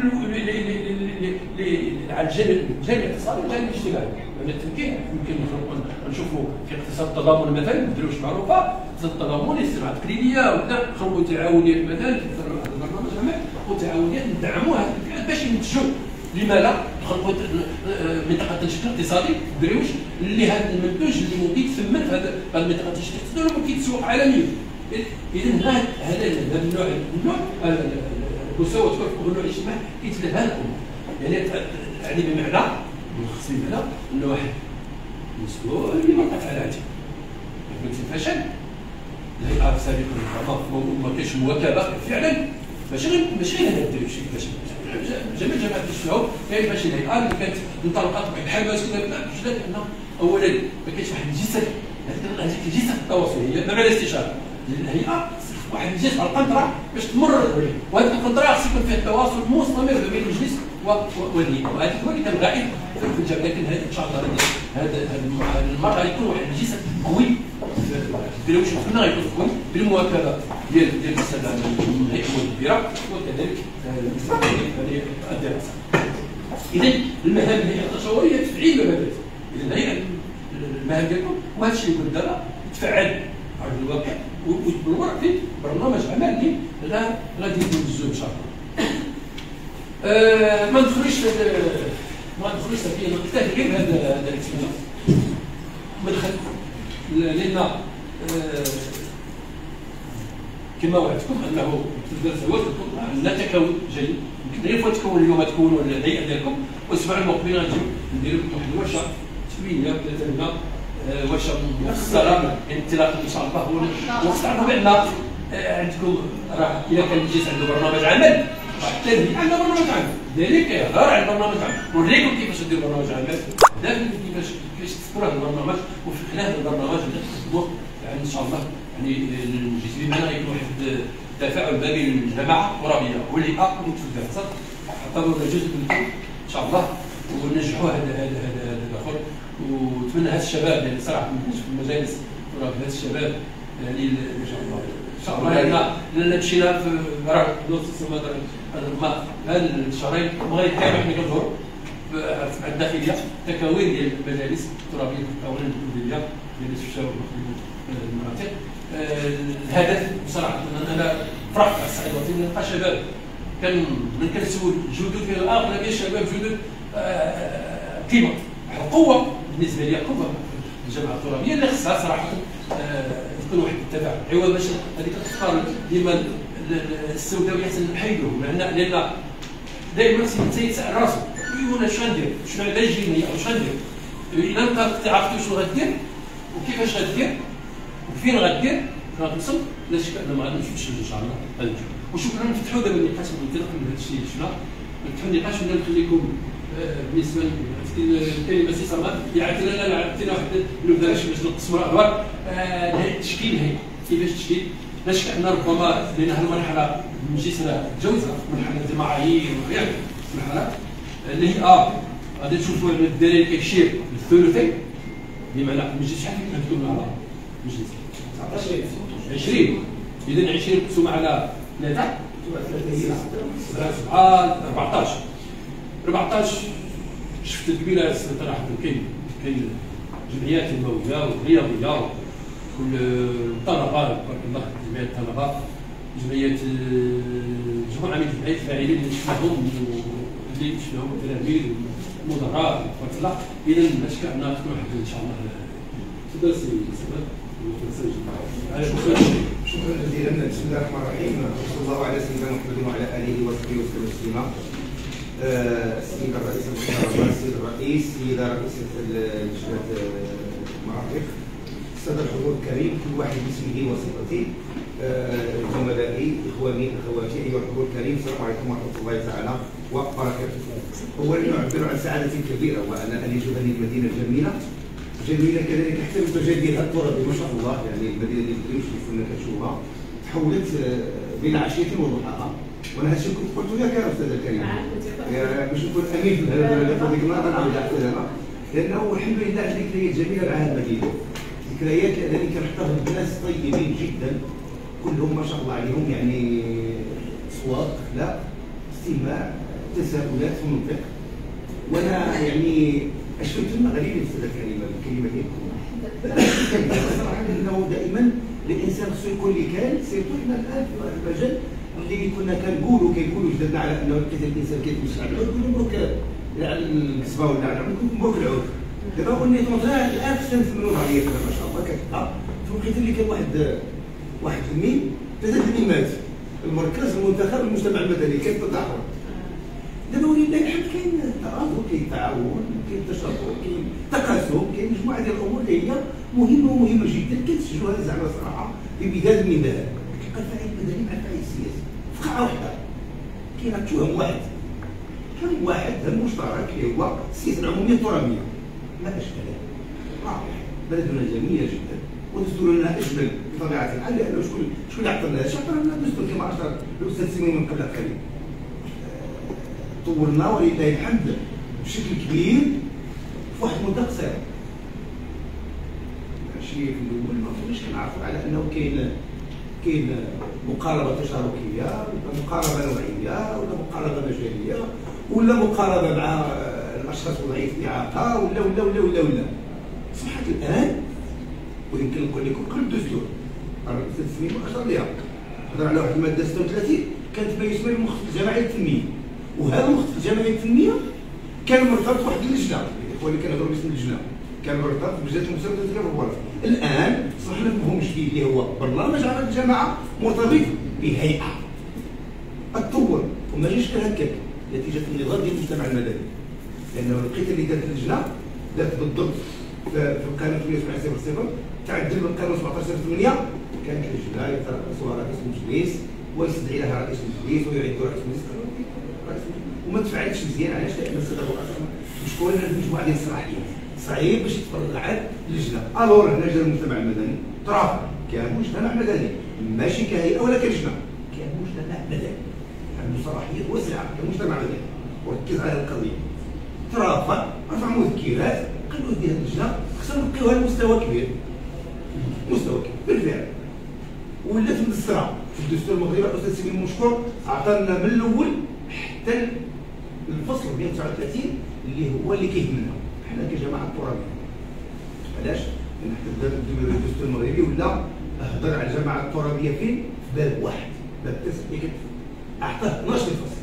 على الجانب الجانب الاقتصادي والجانب الاجتماعي. يعني التمكين يمكن نشوفوا في اقتصاد التضامن مثلا نديروا واش معروفه، اقتصاد التضامن الصناعه التقليديه وكذا، نخلقوا تعاونيات مثلا في برنامج العمل وتعاونيات ندعموا هذه الفئات باش ينتجوا. لما لا نخلقوا منطقه تنشيط اقتصادي دريوش اللي هذا المنتوج اللي ممكن يتثمن في هذا المنطقه تنشيط اقتصادي وممكن يتسوق عالميا. اذا هذا هذا النوع النوع المساواه في النوع الاجتماعي كيتلفها لكم، يعني يعني بمعنى خصني هنا انه واحد مسؤول اللي ما قطع على هذه قلت الفشل الهيئات سابقا ما كاينش مواكبه فعلا، ماشي غير ماشي غير هذا الشيء فشل جميع جماعه الشعوب كاين ماشي الهيئه اللي كانت انطلقت بحماس ولا لا مش لانه اولا ما كاينش واحد الجسد، هذيك الجسد التواصلي مع الاستشاره الهيئه واحد الجسد على القنطره باش تمرر، وهذه القنطره خص يكون فيها التواصل مستمر بين المجلس والهيئه، وهذا هو اللي كان غائب في الجامعه. لكن هذا ان شاء الله هذا هذا المره يكون واحد الجسد قوي ديروا شي فينا غيكون قوي بالمواكبه ديال ديال الساده الهيئه الكبيره وكذلك الدراسه. اذا المهام الهيئه التشاوريه تفعيل مبادئ، اذا الهيئه المهام ديالكم وهذا الشيء اللي قلت دابا تفعل على الواقع وتبلور في برنامج عمل اللي غادي ندوزو ان شاء الله. أه ما ندخلوش ما ندخلوش في نقطه غير هذا هذا الاكسبيرينس مدخل لان أه كما وعدتكم انه في الدرس الاول عندنا تكون جيد، يمكن غير تكون اليوم تكونوا الهيئه ديالكم، والاسبوع المقبل غنجيو نديروا لكم واحد الورشه تبينيه ثلاثه ورشه مفصله انطلاقا ان شاء الله، ونستعرضوا بان عندكم راه اذا كان الجيش عنده برنامج عمل حتى الهيئه عندها برنامج عمل، ذلك يظهر على البرنامج عمل، نوريكم كيفاش دير برنامج عمل، دائما كيفاش كيفاش تذكروا هذا البرنامج، وفي خلال البرنامج نخدموا يعني ان شاء الله يعني الجيش بمعنى يكون واحد التفاعل ما بين الجماعه الترابيه والهيئه والمتدرسات اعتبروا جزء منكم ان شاء الله، وننجحوا هذا هذا هذا الاخر. ونتمنى هذا الشباب اللي صراحه في المجالس وراه هذا الشباب يعني ان شاء الله ان شاء الله لان مشينا في راه نص السنه هذا هذا الشهرين بغيت كامل حنا كنظهروا في الداخليه تكوين ديال المجالس الترابيه والقوانين التنفيذيه ديال الشباب المناطق. الهدف بصراحه انا فرحت على الصعيد الوطني نلقى شباب كان من كنسول جدد في الاخر كاين شباب جدد قيمه قوه بالنسبه لي، قوه في الجامعه الترابيه اللي خصها صراحه تكون واحد التفاعل عوض باش هذيك الافكار ديما السوداويه حسن نحيدوه، لان لان دائما خص الانسان يسال راسو وانا اش غندير، شنو علاش جيني واش غندير، الا انت عرفتي شنو غدير وكيفاش غدير وفين غدير غتوصل لا شك ان ما غاديش نمشيو ان شاء الله غادي نمشيو. وشكرا نفتحوا دابا النقاش بانطلاق من هذا الشيء اللي شفنا، نفتحوا النقاش ولا نخليكم بالنسبه للكلمه سي صمد يعطي لنا عطينا واحد النبذه باش نقسموا الادوار. التشكيل هي كيفاش التشكيل؟ لا شك ان ربما لان هذه المرحله المجلس راه تجاوز مرحله المعايير وغيرها مرحله اللي هي اه غادي تشوفوا ان الدليل كيشير للثلثين، بمعنى المجلس شحال كنهضروا على المجلس عشرين، اذا عشرين مقسومه على ثلاثه سبعه أربعطاش أربعطاش. شفت الكبيره صراحه كاين كاين جمعيات تنمويه ورياضيه والطلبه تبارك الله، جمعيات الطلبه، جمعيات مجموعه من الجمعيات الفاعلين اللي شفناهم اللي شفناهم التلاميذ والمدراء تبارك الله. اذا لا شك انها تكون واحد ان شاء الله. تفضل سي سبب. شكرا جزيلا. بسم الله الرحمن الرحيم، وصلى الله على سيدنا محمد وعلى اله وصحبه وسلم تسليما. السيد الرئيس المحترم، السيد الرئيس، السيده رئيسه لجنه المرافق، الساده الحضور الكريم، كل واحد باسمه وصفته، زملائي، اخواني، اخواتي، ايها الحضور الكريم، السلام عليكم ورحمه الله تعالى وبركاته. اولا نعبر عن سعاده كبيره وان اني هذه المدينه الجميله جميله كذلك حتى بتجديدها الترابي ما شاء الله. يعني المدينه اللي كنا كنشوفها تحولت بين عشيه وضحاها، وانا هادشي كنت قلت لك يا استاذ الكريم باش نكون امين في هذا النهار غنعاود نعطي انا، لانه الحمد لله عندي ذكريات جميله مع هذه المدينه، ذكريات لانني كنحتفظ بناس طيبين جدا كلهم ما شاء الله عليهم، يعني اصوات لا استماع تساؤلات ومنطق. وانا يعني اشفت المغربي استاذ الكريم بالكلمه ديالكم صراحه، انه دائما الانسان خصو يكون اللي كان سيرتو حنا الان في هذا المجال اللي كنا كنقولوا كيقولوا جدادنا على انه لقيت الانسان كيتمشى على العود كنا مبروك على الكسبه ولا على العود مبروك العود. دابا قلنا مثلا الان تنثمنوا عليا ما شاء الله كتبقى في الوقت اللي كان واحد واحد الميم ثلاثه الميمات، المركز المنتخب المجتمع المدني كاين تضاحر. دابا ولله الحمد كاين تآزر، كاين تعاون، كاين تشاور، كاين تقاسم، كاين مجموعه ديال الامور اللي هي مهمه ومهمه جدا كنسجلوها زعما صراحه بمداد الميدان. كيبقى الفاعل المدني مع الفاعل السياسي في قاعه واحده، كاين توهم واحد، توهم واحد هم مشترك اللي هو السياسه العموميه الترابيه. ما اشكالها رائع، بلدنا جميله جدا ودستورنا اجمل بطبيعه الحال، لانه شكون شكون اللي عطانا هذا؟ عطانا الدستور كما اشار الاستاذ سيمون من قبل قليل. طورنا ولله الحمد بشكل كبير في واحد المده قصيره. ماشي في الاول ما كناش كنعرفوا على انه كاين كاين مقاربه تشاركيه ولا مقاربه نوعيه ولا مقاربه مجاليه ولا مقاربه مع الاشخاص وضعيف الاعاقه ولا ولا ولا ولا ولا صحت الان. ويمكن نقول لكم قبل الدستور الاستاذ سمير اشار لها، هضر على واحد الماده ستة وثلاثين كانت ما يسمى المخطط الجماعي للتنميه، وهذا المخطط الجماعي للتنميه كان مرتبط بواحد اللجنه، الاخوان اللي كنهضروا باسم اللجنه كان مرتبط بلجنه المساواه والتكافؤ. الان صحنا مفهوم جديد اللي هو برنامج عمل الجماعه مرتبط بهيئه تطور وما جاش هكاك نتيجه النظام ديال المجتمع المدني، لانه لقيت اللي دارت اللجنه دارت بالضبط في القانون ثمانية وسبعين صفر صفر تعدل من القانون سبعطاش صفر ثمانية، كانت اللجنه يترأسها رئيس المجلس ويستدعي لها رئيس المجلس ويعيد رئيس المجلس وما تفعلتش مزيان. علاش؟ لان السيد مشكور لنا مجموعه ديال الصلاحيات صعيب باش يتفرض على اللجنه. الور هنا جا المجتمع المدني ترافع كمجتمع مدني ماشي كهيئه ولا كلجنه، كمجتمع مدني عنده صلاحيات واسعه كمجتمع مدني وركز على القضيه. ترافع رفع مذكرات قالوا هذه اللجنه خصنا نبقيوها لمستوى كبير، مستوى كبير بالفعل ولات مدستره في الدستور المغربي. الاستاذ سمير مشكور عطانا من الاول حتى الفصل مئة وتسعة وثلاثين اللي هو اللي كيهمنا حنا كجماعه الترابيه. علاش؟ لان حتى الدستور المغربي ولا هضر على الجماعه الترابيه فين؟ في باب واحد، باب تسع اللي كتب اعطاه اثناش فصل.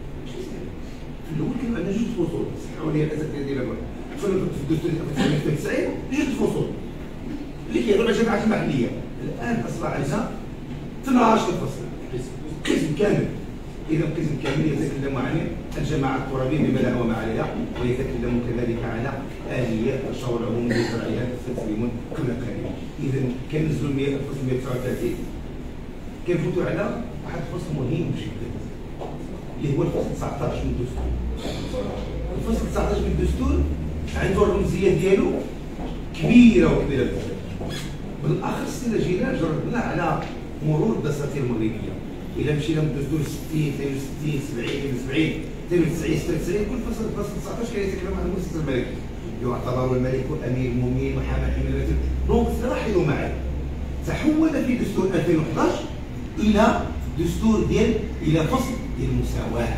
في الاول كانوا عندنا جوج فصول، صححوا لي الاساتذه ديال الوقت في الدستور ثمانية وتسعين جوج فصول اللي كيهضروا على الجماعات المحليه. الان اصبح عندنا اثناش فصل، قسم كامل. اذا القسم كامل يتكلم عن الجماعه الترابيه بما لا وما عليها، ويتكلم كذلك على اليات الشؤون العموميه للرعايات التسليمون قبل قليل. اذا كنزلوا القسم مئة وتسعة وثلاثين كنفوتوا على واحد الفصل مهم جدا اللي هو الفصل تسعطاش من الدستور. الفصل تسعطاش من الدستور عنده الرمزيه ديالو كبيره وكبيره بزاف. بالاخص الا جينا جربنا على مرور الدساتير المغربيه، الا مشينا من الدستور ستين اثنين وستين سبعين سبعين اثنين وتسعين ستة وتسعين كل فصل فصل تسعطاش كان يتكلم عن المؤسسه الملكيه، يعتبر الملك امير المؤمنين وحامل حمايه. دونك لاحظوا معايا تحول في دستور ألفين وحداش الى دستور ديال الى فصل ديال المساواه.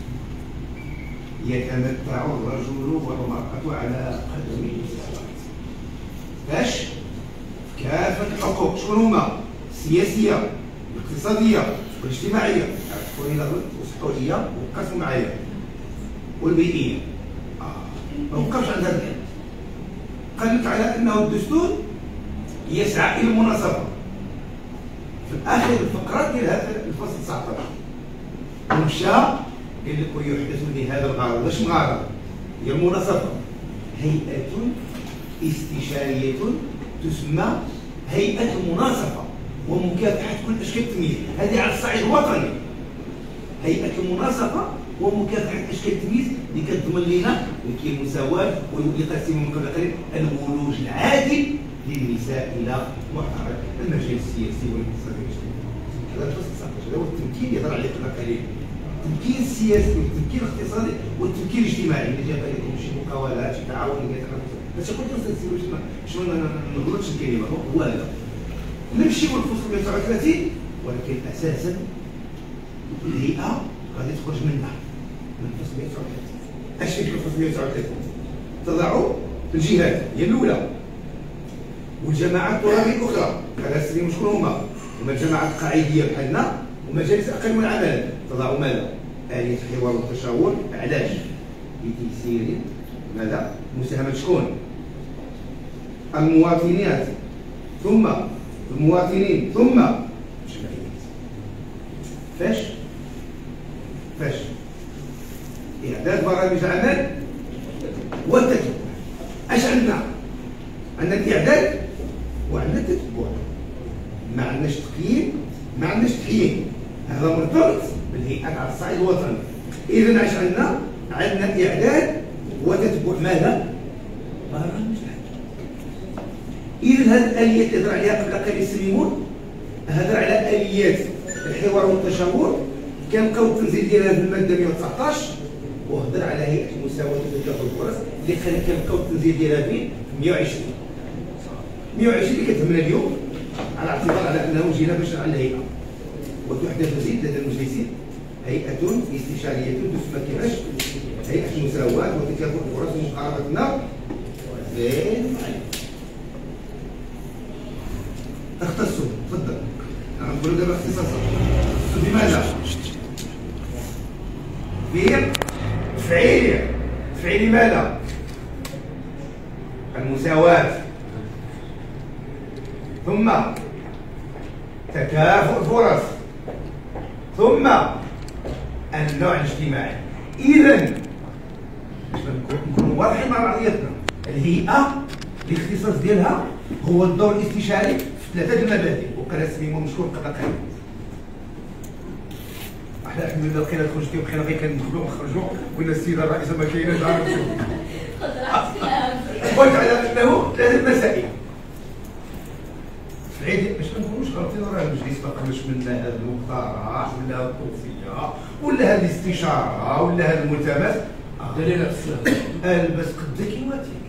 يتمتع الرجل والمرأة على قدم المساواة. باش كافة الحقوق شكون هما؟ السياسية والاقتصادية والاجتماعية وصحوا ليا وبقاتوا معايا والبيئية. آه. ما بقاش عند هذا. قال لك على أنه الدستور يسعى إلى المناصفة. في آخر الفقرات ديال هذا الفصل تسعطاش ومشى قال لك ويحدث لهذا الغرض. واش الغرض؟ هي المناصفة. هيئة استشارية تسمى هيئة المناصفة ومكافحة كل أشكال التمييز. هذه على الصعيد الوطني. هيئة المناصفة ومكافحة أشكال التمييز اللي كتضمن لنا كاين المساواة واللي قسم من قبل قليل الولوج العادل للنساء إلى محور المجال السياسي والاقتصادي والاجتماعي. هذا الفصل تسعطاش هذا هو التمكين يهضر عليه قبل قليل. التمكين السياسي والتمكين الاقتصادي والتمكين الاجتماعي اللي جاب عليكم شي مقاولات شي تعاون اللي كيتعرف. باش قلت لك شنو ما نغلطش الكلمه هو هذا. نمشيو للفصل مئة وتسعة وثلاثين ولكن اساسا الهيئه غادي تخرج منها من الفصل مئة وتسعة وثلاثين. اش فيك الفصل مئة وتسعة وثلاثين؟ تضع الجهات هي الاولى والجماعات الترابيه الاخرى على سبيل شكون هما؟ هما الجماعات القاعديه بحالنا ومجالس اقل من العمل. تضع ماذا؟ آلية الحوار والتشاور. علاش؟ لتيسير ماذا؟ مساهمة شكون؟ المواطنات ثم المواطنين ثم الجمعيات. فاش؟ فاش؟ إعداد برامج عمل والتتبع. اش عندنا؟ عندنا الإعداد وعندنا التتبع. ما عندناش تقييم ما عندناش تحيين. هذا مرتبط بالهيئات على الصعيد الوطني. إذا اش عندنا؟ عندنا الإعداد وتتبع ماذا؟ برامج إذا هذه الآليات اللي هضر عليها قبل قليل سليمون هضر على آليات الحوار والتشاور. كنلقاو التنزيل ديالها في المادة مئة وتسعطاش وهضر على هيئة المساواة وتكافؤ الفرص اللي كنلقاو التنزيل ديالها فين؟ في مئة وعشرين. مئة وعشرين اللي كتهمنا اليوم على اعتبار على أنه جينا باش على الهيئة. وتحدث زيد لدى المجلسين هيئة استشارية تسمى كيفاش؟ هيئة المساواة وتكافؤ الفرص ومقاربة النار بين اختصوا. تفضل. انا نقول دابا اختصاصات. بماذا؟ بتفعيل تفعيل ماذا؟ المساواة ثم تكافؤ الفرص ثم النوع الاجتماعي. إذا نكونوا واضحين مع بعضياتنا. الهيئة الاختصاص ديالها هو الدور الاستشاري في ثلاثة المبادئ وقال سميمو مشكور قبل قليل. احنا الحمد لله بقينا نخرج فيه بقينا غير كندخلوا ونخرجوا قلنا السيده الرئيسه ما كايناش عارف قلت على انه ثلاث مسائل. في العيد باش ما نكونوش غلطين راه المجلس ما قبلش منا هذا المقترح ولا هذه التوصيه ولا هذه الاستشاره ولا هذا الملتمس. دليل على السلام. البس قدك يواتيك.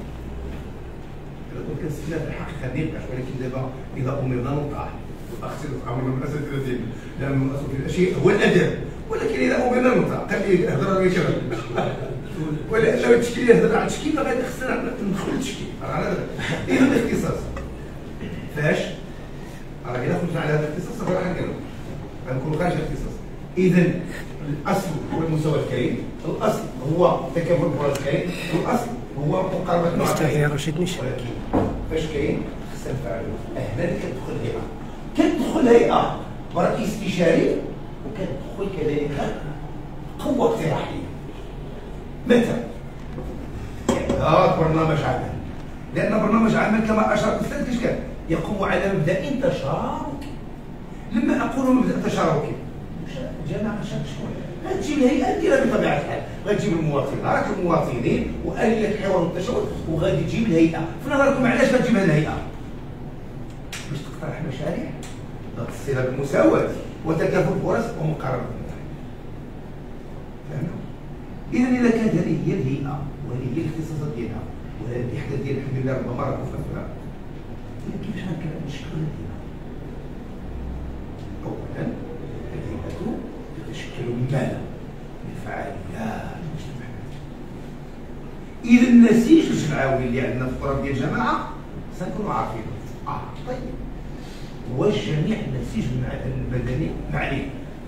كنسفنا في الحقيقه نبقاش ولكن دابا اذا امرنا نطاع اختي تعاونوا من الاساتذه لان الاصل في الاشياء هو الادب ولكن اذا امرنا نطاع قال لي هضر غير كلام ولا لو التشكيل يهضر على التشكيل غادي خصنا ندخلوا التشكيل على هذا. اذا الاختصاص فاش؟ راه اذا خرجنا على هذا الاختصاص راه غنقولوا غنكونوا خارج الاختصاص. اذا الاصل هو المساواة كاين، الاصل هو تكافؤ الفرص كاين، الاصل هو مقاربة النوع كاين. ولكن فاش كاين خصنا نفعلوا. هنا اللي كتدخل هيئة كتدخل هيئة برأي استشاري وكتدخل كذلك قوة اقتراحية. متى؟ هذا برنامج عمل. لأن برنامج عمل كما أشار الأستاذ كيش كان؟ يقوم على مبدأ تشاركي. لما اقول مبدا تشاركي جماعه شكون غتجيب الهيئه ديالها بطبيعه الحال، غتجيب المواطنات المواطنين واليه الحوار والتشاور، وغادي تجيب الهيئه. في نظركم علاش غتجيب هذه الهيئه؟ باش تقترح مشاريع ذات الصله بالمساواه وتكافؤ الفرص ومقاربه المتعه. فهمنا؟ اذا اذا كانت هذه هي الهيئه وهذه هي الاختصاصات ديالها وهذا الاحداث ديال الحمد لله ربما راه كفرنا، كيفاش غنشكلوا الهيئه؟ اولا الهيئه تتشكل من ماذا؟ من فعاليات المجتمعات. اذا النسيج الجمعوي اللي عندنا في التراب ديال الجماعه سنكونوا عارفين. اه طيب والجميع النسيج المدني معلي.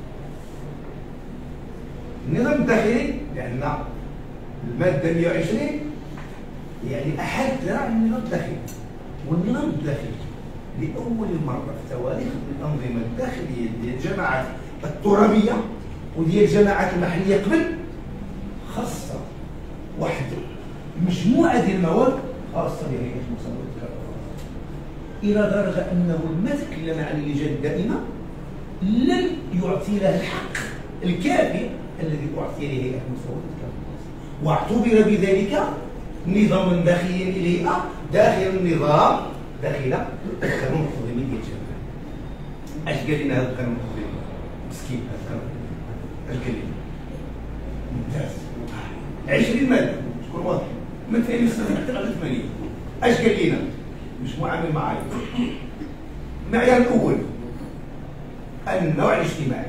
النظام الداخلي لان الماده مئة وعشرين يعني احد ذراع النظام الداخلي، والنظام الداخلي لاول مره في تواريخ الانظمه الداخليه ديال الجماعات الترابيه وديال الجماعات المحليه قبل خاصه واحد مجموعه ديال المواد خاصه بهيئه المساواه الكهرباء، الى درجه انه لما تكلم عن اللجان الدائمه لم يعطي لها الحق الكافي الذي اعطي لهيئه المساواه الكهرباء، واعتبر بذلك نظاما داخليا للهيئه داخل النظام داخل القانون التنظيمي ديال الجماعه. اش قال لنا هذا القانون التنظيمي؟ مسكين هذا القانون اش قال لنا؟ ممتاز عشرين ماده شكون واضح من ألفين وستة حتى على ثمانين. اش قال لنا؟ مجموعه من المعايير. المعيار الاول النوع الاجتماعي،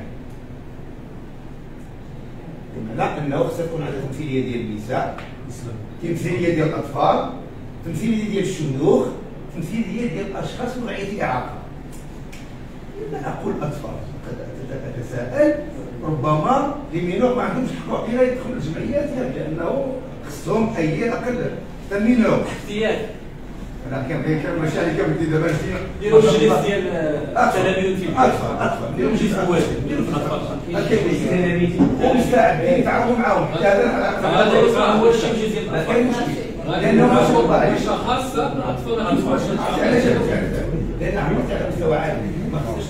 بمعنى انه خص يكون عندها تمثيليه ديال النساء، تمثيليه ديال الاطفال، تمثيليه ديال الشيوخ، تمثيليه ديال الاشخاص من ذوي الاعاقه. لما اقول اطفال قد اتساءل ربما لمنو ما عندهمش حق الى يدخل الجمعيات لانه خصهم اي اقل تمينو احتياج. انا كان كان مشاريع كبدي دابا ديروا مجلس ديال التلاميذ في اطفال اطفال ديروا مجلس موازن ديروا اطفال ومستعدين يتعاونوا معاهم حتى هذا هو الشيء ديال الاطفال لانه ما شاء الله عيشه خاصه بالاطفال. علاش؟ لان عملت على مستوى عالي ما خصوش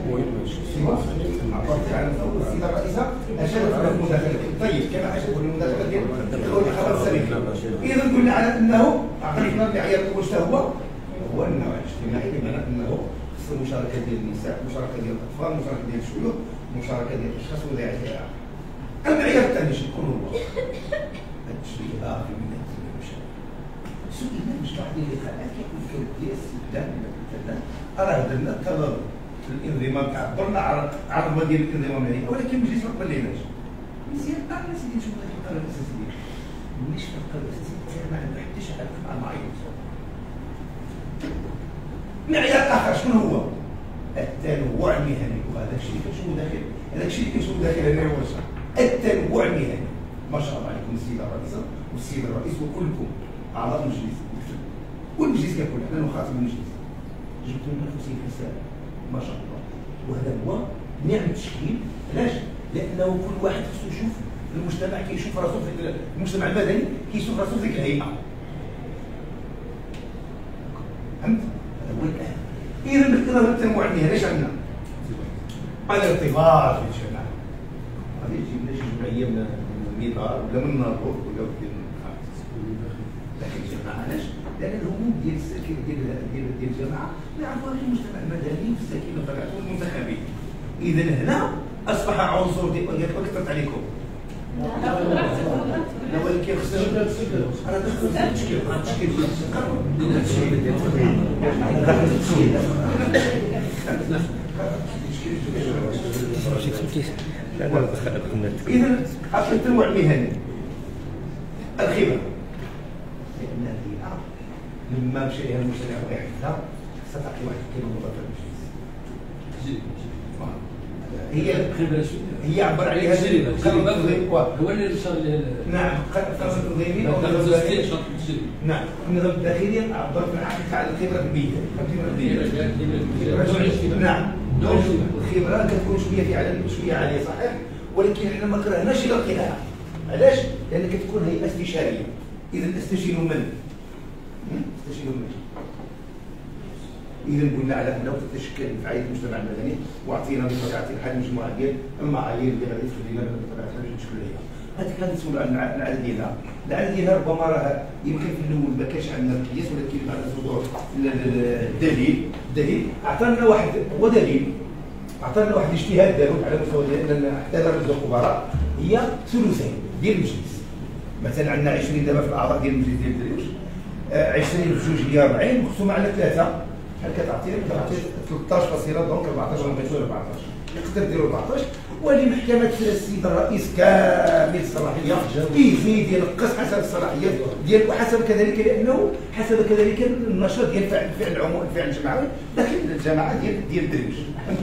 عبرت على السيده الرئيسه اشارت على المداخله. طيب كما اشاروا المداخله ديال الخبر السابق. اذا قلنا على انه اعطينا المعيار الاول شنو هو؟ هو النوع الاجتماعي بمعنى انه خص المشاركه ديال النساء، المشاركه ديال الاطفال، المشاركه ديال الشيوخ، المشاركه ديال الاشخاص وذوي الاعاقه. المعيار الثاني شكون هو؟ التشريع في ميدان المشاركه. سئلنا مجموعه ديال اللقاءات كيكون فيها ديال الاستبدال مثلا راه درنا التضارب في الانظمام، عبرنا على عرض ديال الانظمام هذه، ولكن المجلس ما قبلناش. مزيان قال لنا سيدي نشوف هذه القرار الاساسيه. مانيش في القرار الاساسي ما عنده حتى شي علاقه مع المعايير. معيار اخر شنو هو؟ التنوع المهني، وهذا الشيء اللي كنشوفو داخل هذاك الشيء اللي كنشوفو داخل هنا هو التنوع المهني. ما شاء الله عليكم السيده الرئيسه والسيد الرئيس وكلكم اعضاء المجلس والمجلس ككل، حنا نخاطب المجلس جبتوا لنا خمسين رساله ما شاء الله، وهذا هو نعم التشكيل. علاش؟ لانه كل واحد خصو يشوف المجتمع كيشوف راسو في المجتمع المدني كيشوف راسو في ديك الهيئه. فهمت؟ هذا هو الاهم. اذا باختلاف التنوع المهني اش عندنا؟ الارتباط في الجماعه. غادي تجيب لنا شي جمعيه من النضال ولا من الناظور ولا من الخامس. لكن الجماعه علاش؟ لان الهموم ديال الساكنه ديال ديال ديال الجماعه يعرفوها في المجتمع المدني في الساكنه طبيعته والمنتخبين. اذا هنا اصبح عنصر ديال كثرت عليكم. لا ولكن خصنا انا دخلت في التشكيل التشكيل اذا حتى التنوع المهني الخبره، لان الهيئه لما مشى لها المجتمع ويحدها ستعطي واحد الكلمه مضافه للمجلس. هي هي عبر عليها التجربه هو اللي نشر. نعم القانون التنظيمي او نعم النظام الداخلي عبر على الخبره بالمية. نعم الخبره كتكون شويه في عدد شويه عاليه صحيح، ولكن احنا ما كرهناش الى القراءه. علاش؟ لان كتكون هيئه استشاريه. اذا استشيروا من؟ استشيروا من؟ اذا قلنا على انه تتشكل فعاليه المجتمع المدني واعطينا بطبيعه الحال مجموعه ديال المعايير اللي غادي تخلينا بطبيعه الحال نشكلوا عليها. هذيك غادي نسولوا على العدد ديالها، العدد ديالها ربما راه يمكن في الاول ما كانش عندنا القياس ولكن بعد صدور الدليل الدليل عطانا واحد هو دليل عطانا واحد الاجتهاد داروا على مستوى ديال ان احدى رمز الخبراء هي ثلثين ديال المجلس. مثلا عندنا عشرين دابا في الاعضاء ديال المجلس ديال الدريوش، عشرين في جوج هي أربعين مقسومه على ثلاثه بحال كتعطينا كتعطي ثلاثطاش فاصلة دونك أربعطاش غنبغيو أربعطاش نقدر نديرو أربعطاش. ولمحكمه السيد الرئيس كامل الصلاحيه يزيد ينقص حسب الصلاحيات ديال وحسب كذلك لانه حسب كذلك النشاط ديال الفعل الفعل العمومي الفعل الجماعي داخل الجماعه ديال ديال الدريوش.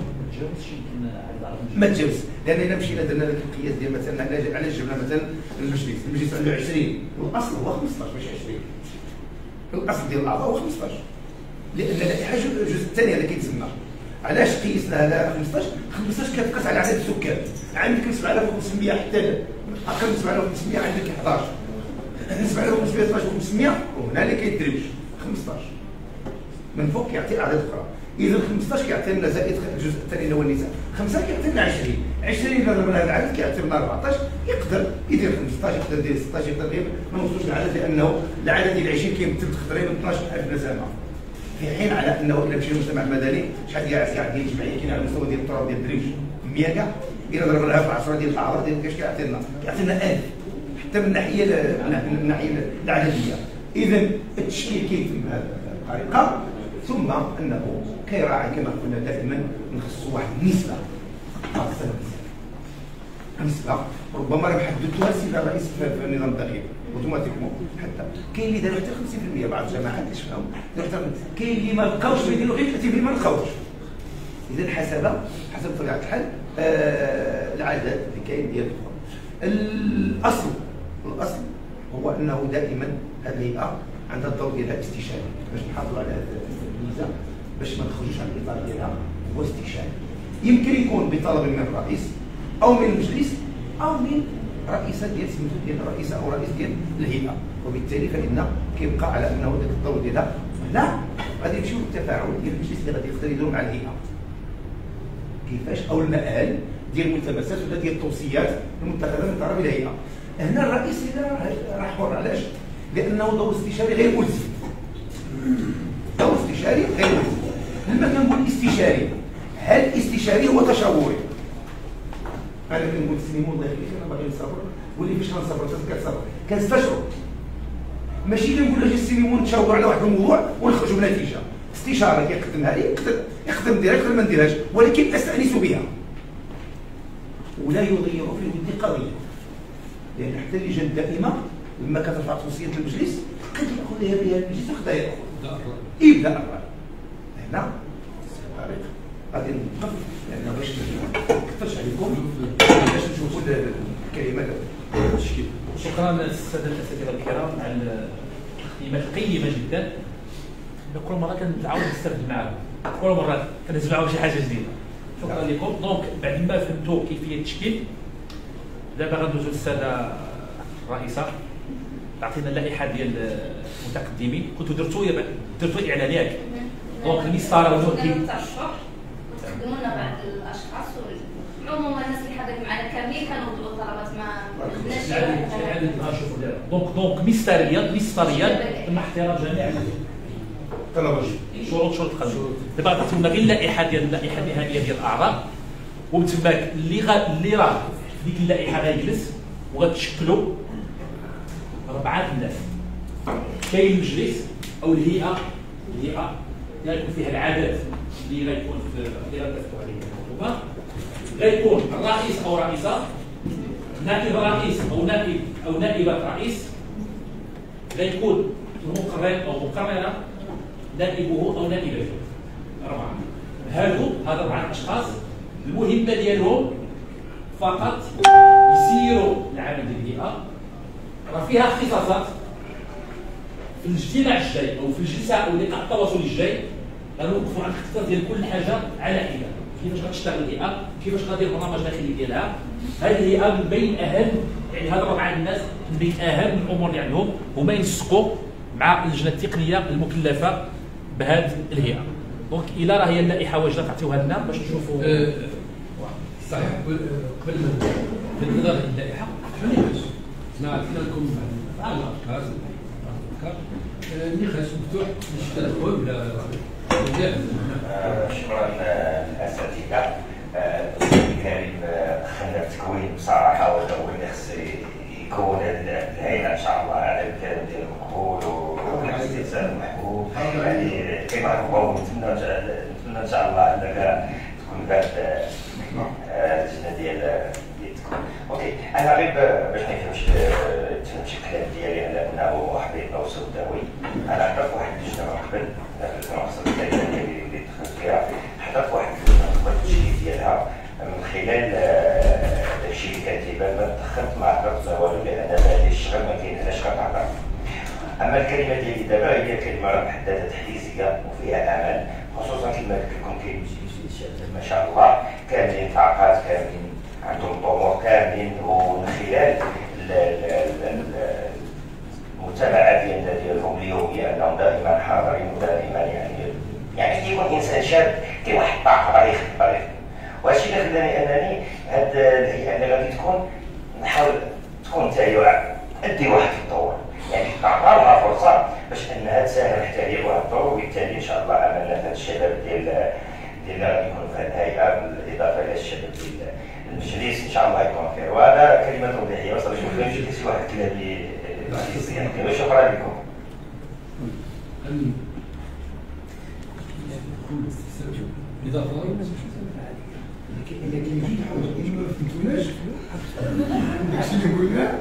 ما تجاوز لان الا مشينا درنا ذاك القياس ديال مثلا على جبنا مثلا المجلس المجلس عنده عشرين والاصل هو خمسطاش ماشي عشرين، الاصل ديال الاعضاء هو خمسطاش لان اللائحه الجزء الثاني هذا كيتسمى. علاش قيسنا على خمسطاش؟ خمسطاش كتقاس على عدد السكان، عندك سبعة آلاف وخمسمية حتى اقل من سبعة آلاف وخمسمية عندك إحداش، سبعة آلاف وخمسمية اثناش وخمسمية وهنا اللي كيدريوش خمسطاش من فوق كيعطي اعداد اخرى. اذا خمسطاش كيعطي لنا زائد الجزء الثاني اللي هو النساء، خمسة كيعطي لنا عشرين، عشرين اذا ضربنا هذا العدد كيعطي لنا أربعطاش، يقدر يدير خمسطاش يقدر يدير ستطاش يقدر يدير ما نوصلوش للعدد لانه العدد ديال عشرين كيمثل تقريبا اثناش ألف نسمه. في حين على انه الا مشينا للمجتمع المدني شحال ديال كاع ديال الجمعيه كاين على مستوى ديال التراب ديال الدريوش مية كاع، اذا ضربناها في عشرة ديال الاعضاء ديال كاش كيعطي لنا كيعطي لنا ألف حتى من الناحيه من الناحيه العدديه. اذا التشكيل كيتم بهذه الطريقه ثم انه كيراعي كما قلنا دائما نخصصوا واحد النسبه نسبه ربما راه حددتوها السيد الرئيس في النظام الداخلي اوتوماتيكمون حتى كاين اللي داروا حتى خمسين بالمية بعض الجماعات اللي شفناهم كاين اللي ما بقاوش يديروا غير ثلاثين بالمية ما بقاوش. اذا حسب حسب طبيعه الحال آه العدد اللي كاين ديال الاصل الاصل هو انه دائما هذه الهيئه عندها الدور ديالها استشاري باش نحافظوا على هذه الميزه باش ما نخرجوش عن الاطار ديالها هو استشاري. يمكن يكون بطلب من الرئيس او من المجلس او من رئيسه ديال سميتو ديال الرئيسه او رئيس ديال الهيئه، وبالتالي فان كيبقى على انه ذاك الدور ديالها لا غادي يمشيو للتفاعل ديال المجلس اللي غادي يقدر يديروا مع الهيئه كيفاش او المآل ديال الملتمسات ولا ديال التوصيات المتخذه من طرف الهيئه. هنا الرئيس اذا راه حر. علاش؟ لانه دور استشاري غير ملزم. دور استشاري غير ملزم. لما كنقول استشاري هل استشاري هو تشاوري؟ انا كنقول سليمون الله يخليك انا باغي نصبر واللي فاش غنصبر كتصبر كنستشعر ماشي كنقول له سليمون نتشاوروا على واحد الموضوع ونخرجوا بنتيجه. استشاره كيقدمها لي يقدر يقدر نديرها يقدر ما نديرهاش ولكن استانس بها ولا يغير في الود قضيه. لان حتى اللجان الدائمه لما كترفع توصيه المجلس قد ياخذ بها المجلس وقد ياخذ يبدا الراي. هنا الطريق غادي نوقف لان باش ما نكثرش عليكم باش نشوفوا الكلمات التشكيل. شكرا للساده الاساتذه الكرام على التقييمات القيمه جدا. كل مره كنتعاود نستافد معاهم، كل مره كنسمعوا شي حاجه جديده. شكرا لكم. دونك بعد ما فهمتوا كيفيه التشكيل دابا غندوزو للساده الرئيسه تعطينا اللائحه ديال المتقدمين. كنتوا درتوا درتوا اعلان ياك دونك المسطره والتوكيل تخدموا لنا بعض الاشخاص عموما الناس اللي حضروا معنا كاملين كانوا وضعوا طلبات ما خدناش. دونك دونك ميستريال ميستريال تم احترام جميع طلبات شروط شروط القانون. دابا عطيتوا لنا غير اللائحه ديال اللائحه النهائيه ديال الاعضاء ومن تماك اللي غا اللي راه في ديك اللائحه غيجلس وغتشكلوا اربعه الناس. كاين المجلس او الهيئه الهيئه غيكون فيها العدد اللي غيكون في اللي غنتفقوا عليه الخطوبه. غيكون الرئيس او رئيسه، نائب رئيس او نائب او نائبه رئيس، غيكون المقرر او مقرره نائبه او نائبته. اربعه. هادو هاد اربعه اشخاص المهمه ديالهم فقط يسيروا العمل ديال الهيئه. راه فيها اختصاصات في الاجتماع الجاي او في الجلسه او لقاء التواصل الجاي غنوقفوا على الاختصاص ديال كل حاجه على حده. كيفاش غتشتغل الهيئه، كيفاش غادير البرنامج الداخلي ديالها. هذه الهيئه من بين اهم يعني هاد اربعه الناس من بين اهم الامور اللي عندهم هما ينسقوا مع اللجنه التقنيه المكلفه بهذه الهيئه. دونك الا راه هي اللائحه واجده تعطيوها لنا باش نشوفوا. أه صحيح. قبل ما نبدا بالنظر اللائحه شنو اللي خاص؟ حنا عطينا لكم بعض الافكار الافكار اللي خاص مفتوح باش تدخل ولا شكرا الاساتذه. الاستاذ الكريم دخلنا في تكوين بصراحه، وهذا هو اللي خص يكون الهيئه ان شاء الله على الكلام ديال المقبول والاستئذان المحبوب. يعني كما هو نتمنى نتمنى ان شاء الله انك تكون بهذه اللجنه ديال ديال التكوين. اوكي، انا غير باش ما يفهمش تفهمش الكلام ديالي على انه حبيب او سوداوي، انا عطيت واحد اللجنه من قبل المقصد ديالي اللي دخلت فيها، حضرت واحد اللجنه التشكيل ديالها من خلال داكشي اللي كاتبان ما دخلت ما عرفت والو، لان هذا الشغل ما كاين علاش كتعطى. اما الكلمه ديالي دابا هي كلمه راه بحد ذاتها تحفيزيه وفيها امل، خصوصا كما قلت لكم كاين ما شاء الله كاملين طاقات، كاملين عندهم طموح، كاملين، ومن خلال المتابعه ديالنا ديالهم اليوميه انهم دائما حاضرين ودائما يعني يعني كيكون انسان شاب كاين واحد الطاقه باغي يخدم باغي يخدم. وهذا الشيء اللي خلاني انني هاد الهيئه اللي غادي تكون نحاول تكون حتى هي ادي واحد الدور، يعني تعطى لها فرصه باش انها تساهم حتى هي بواحد الدور، وبالتالي ان شاء الله املنا في هذا الشباب ديال ديال غادي يكون في هذه الهيئه بالاضافه الى الشباب ديال المجلس ان شاء الله يكون خير. وهذا كلمه توضيحيه باش ما يمشي شي واحد كلامي سياسي. شكرا لكم. إذا لكن يجي يحاول يقول ما فهمتوناش احسن قلنا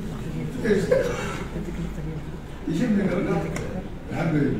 يجيب لنا الحمد لله.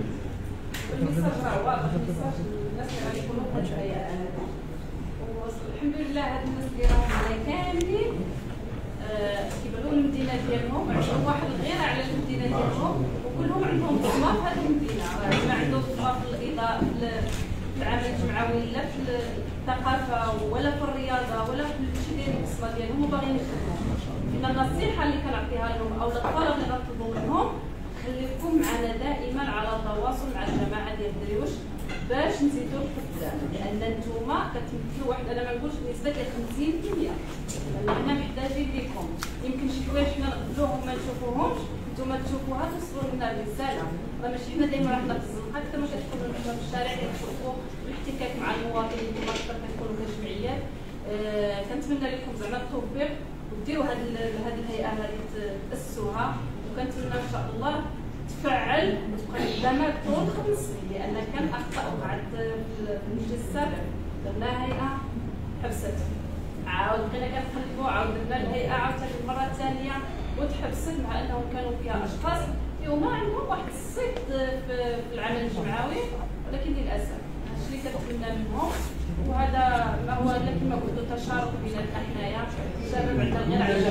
الحمد لله هاد الناس اللي راهم كاملين كيبانوا المدينه ديالهم، عندهم واحد الغيره على المدينه ديالهم، وكلهم عندهم بصمه في هذه المدينه، ما عندهم بصمه في الاضاءه في العمل الجمعوي لا في الثقافه ولا في الرياضه ولا في الشيء ديال البصمه ديالهم وباغيين يخدموا. ان النصيحه اللي كنعطيها لهم او الطلب اللي غنطلبوا منهم، خليكم معنا دائما على تواصل مع الجماعه ديال الدريوش باش نزيدوا القدام، لان نتوما كتمثلوا واحد، انا ما نقولش نسبه ديال خمسين بالمئة، لان حنا محتاجين لكم. يمكن شي حوايج حنا نقبلوهم ما نشوفوهمش، نتوما تشوفوها توصلوا لنا الرساله، راه ماشي حنا دائما راه حنا في الزنقه اكثر ما كتكونوا نتوما في الشارع كتشوفوا الاحتكاك مع المواطنين، نتوما اكثر كتكونوا كجمعيات. آه كنتمنى لكم زعما التوفيق وديروا هذه هذه الهيئه هذه تاسسوها، وكنتمنى ان شاء الله تفعل وتبقى خدامه طول خمس سنين، لان كان اخطاء وقعت في المجلس السابق، درنا هيئه حبست، عاود بقينا كنقلبوا، عاود درنا الهيئه عاوتاني المره الثانيه وتحبست، مع انهم كانوا فيها اشخاص اليوم عندهم واحد الصيت في العمل الجمعوي، ولكن للاسف هادشي اللي كنتمنى منهم، وهذا ما هو الا كما قلتوا تشارك بيناتنا حنايا، الشباب عندنا غير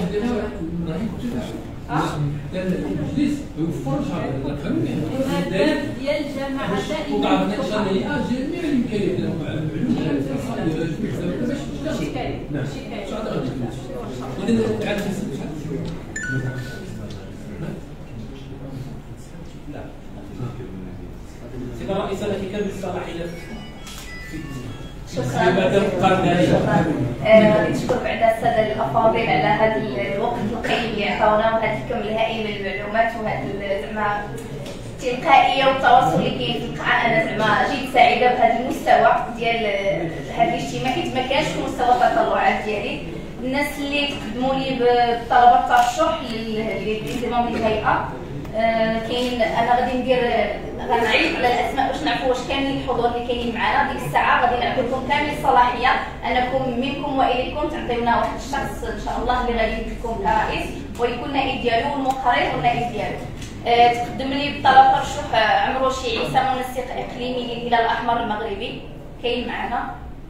على لأن المجلس ما يوفرش هذا القانون. الهدف ديال الجماعة دائما جميع الإمكانيات لهم على العلوم ماشي كاين ماشي كاين. إذا تعال لا سيدي الرئيس لك كامل الصلاحيات. شكرا. غادي نشكر بعدا الساده الافاضل على هذا الوقت القيم اللي عطاونا وهذا الكم الهائل من المعلومات وهذا زعما التلقائيه والتواصل اللي كاين في القاعه. انا زعما جيت سعيده بهذا المستوى ديال هذا الاجتماع حيت ما كانش في مستوى التطلعات ديالي. الناس اللي تقدموا لي بطلب الترشح للانضمام للهيئه كاين، انا غادي ندير غنعيط على الاسماء باش نعرفوا واش كاملين الحضور اللي كاينين معنا. ديك الساعه غادي نعطي لكم كامل الصلاحيه انكم منكم واليكم تعطيونا واحد الشخص ان شاء الله اللي غادي يمثلكم كرئيس ويكون النائب ديالو والمقرر والنائب ديالو. أه تقدم لي بطلب ترشح عمرو شيعي منسق اقليمي للهلال الاحمر المغربي، كاين معنا.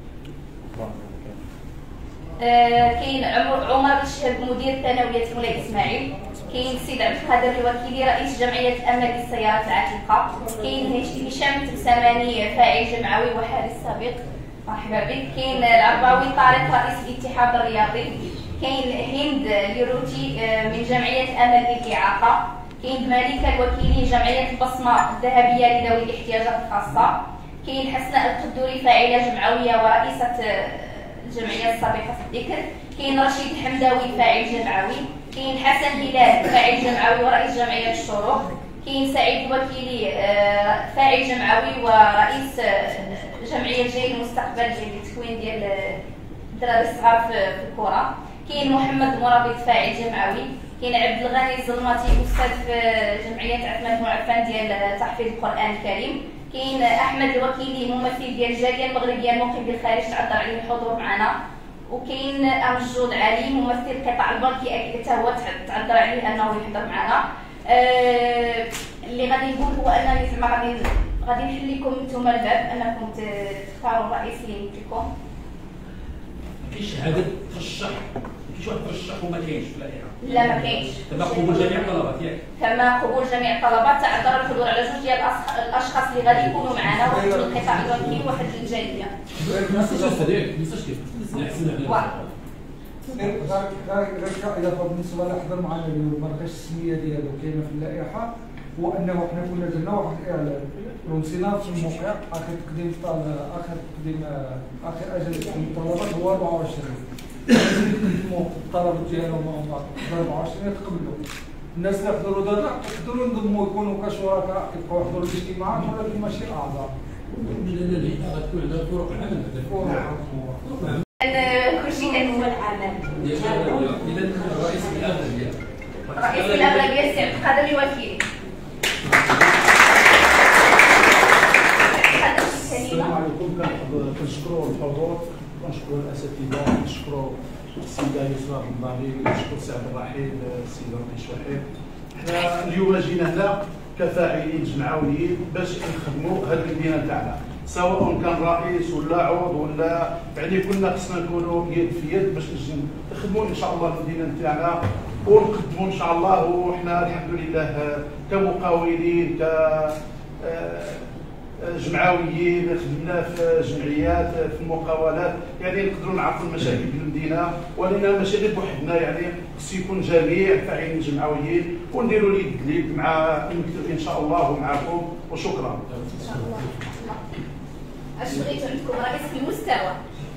أه كاين عمر بن شهاب مدير ثانويه مولاي اسماعيل. كاين السيد عبد القادر الوكيلي رئيس جمعيه امل للسيارات العتيقه. كاين هشام تمساماني فاعل جمعوي وحارس سابق، مرحبا بك. كاين العرباوي طارق رئيس الاتحاد الرياضي. كاين هند ليروتي من جمعيه امل للاعاقه. كاين مالكه الوكيلي جمعيه البصمه الذهبيه لذوي الاحتياجات الخاصه. كاين حسناء القدوري فاعله جمعويه ورئيسه الجمعيه السابقه في الذكر. كاين رشيد الحمداوي فاعل جمعوي. كاين حسن هلال فاعل جمعوي ورئيس جمعيه الشروق. كاين سعيد الوكيلي فاعل جمعوي ورئيس جمعيه جاي المستقبل ديال التكوين ديال الدراري الصغار في الكره. كاين محمد مرابط فاعل جمعوي. كاين عبد الغني الزلماتي استاذ في جمعيه عثمان بن عفان ديال تحفيظ القران الكريم. كاين احمد الوكيلي ممثل ديال الجاليه المغربيه المقيم بالخارج تعذر عليه الحضور معنا. وكاين امجود علي ممثل القطاع البنكي اكيد حتى هو تعذر عليه انه يحضر معنا. أه اللي غادي نقول هو انني زعما غادي غادي نحل لكم نتوما الباب انكم تختاروا الرئيس اللي يمثلكم. كاين شهاده ترشح، كاين واحد ترشح وما كاينش في اللائحه. لا ما كاينش. كما قبول جميع الطلبات ياك؟ كما قبول جميع الطلبات تعذر الحضور على جوج ديال الاشخاص اللي غادي يكونوا معنا، واحد من القطاع البنكي وواحد من الجاليه. ما تنساش هذاك، ما تنساش كيف غير غير اذا بالنسبه اللي حضر معنا اليوم ما لقاش السميه ديالو كاينه في اللائحه، هو انه حنا كنا درنا واحد الاعلان ونسيناه في الموقع. اخر تقديم اخر تقديم اخر اجل الطلبات هو أربعة وعشرين. نقدموا الطلب ديالهم من بعد أربعة وعشرين تقبلوا. الناس اللي حضروا دابا يقدروا ينضموا يكونوا كشركاء يبقاو يحضروا الاجتماعات ولكن ماشي اعضاء. لان الهيئه غتكون عندها طرق العمل. كلشي كان هو العمل. اذا الرئيس الاغلبيه رئيس الاغلبيه السي عبد القادر الوكيلي. السلام عليكم. كنشكروا الحضور، كنشكروا الاساتذه، كنشكروا السيده يسرا الضميري، كنشكروا السي عبد الرحيم، السيد رقي شوحيب. حنا اليوم جينا هنا كفاعلين جمعويين باش نخدموا هذه المدينه تاعنا، سواء كان رئيس ولا عضو ولا يعني كنا خصنا نكونوا يد في يد باش نخدموا ان شاء الله المدينه تاعنا ونقدموا ان شاء الله. وحنا الحمد لله كمقاولين ك جمعويين خدمنا في جمعيات في المقاولات، يعني نقدروا نعرفوا المشاكل ديال المدينه، ولكن ماشي غير بوحدنا، يعني خص يكون جميع الفاعلين الجمعويين ونديروا اليد ليد مع المكتب ان شاء الله ومعكم، وشكرا. ان شاء الله. اش بغيتوا عندكم رئيس في المستوى؟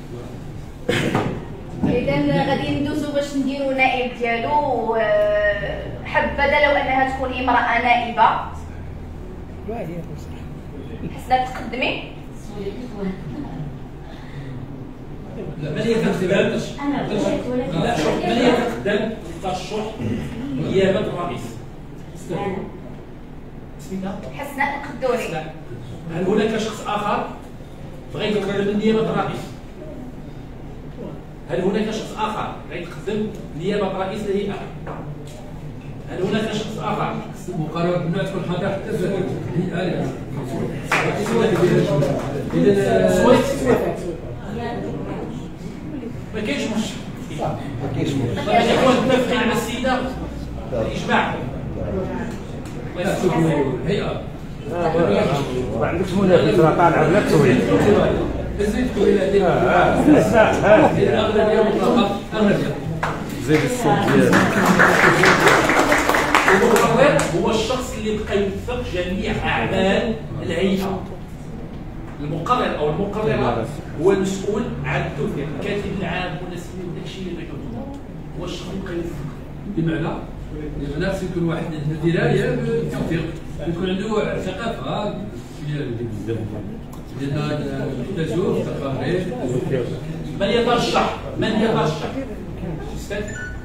اذا غادي ندوزو باش نديروا نائب ديالو. حبذا لو انها تكون امراه نائبه. حسنا تقدمي. لا من هي كتقدم؟ لا شوف من هي كتقدم الترشح نيابه الرئيس؟ سميتها؟ حسناء القدوري. هل هناك شخص اخر بغى يتقدم نيابه الرئيس؟ هل هناك شخص اخر بغى يتقدم نيابه رئيس الهيئه؟ هل هناك شخص اخر؟ مقارنه بما تكون حاضر حتى في الهيئه. اذا سويت ما كاينش مشكل. ما كاينش مشكل. باش يكون متفقين مع السيده الاجماع. الهيئه ما عندكش منافس راه طالع بلا تسويق. زيد الى الاغلبيه مطلقه. اغلبيه زيد الصوت ديالك. المقرر هو الشخص اللي بقى يوثق جميع اعمال الهيئه. المقرر او المقرره هو المسؤول عن التوثيق، الكاتب العام والنسيب وداكشي اللي كيكون هو الشخص اللي بقى يوثق. بمعنى بمعنى خص يكون واحد عنده درايه بالتوثيق، يكون عنده ثقافه ديال التزوير التقارير. من يترشح؟ من يترشح؟ استاذ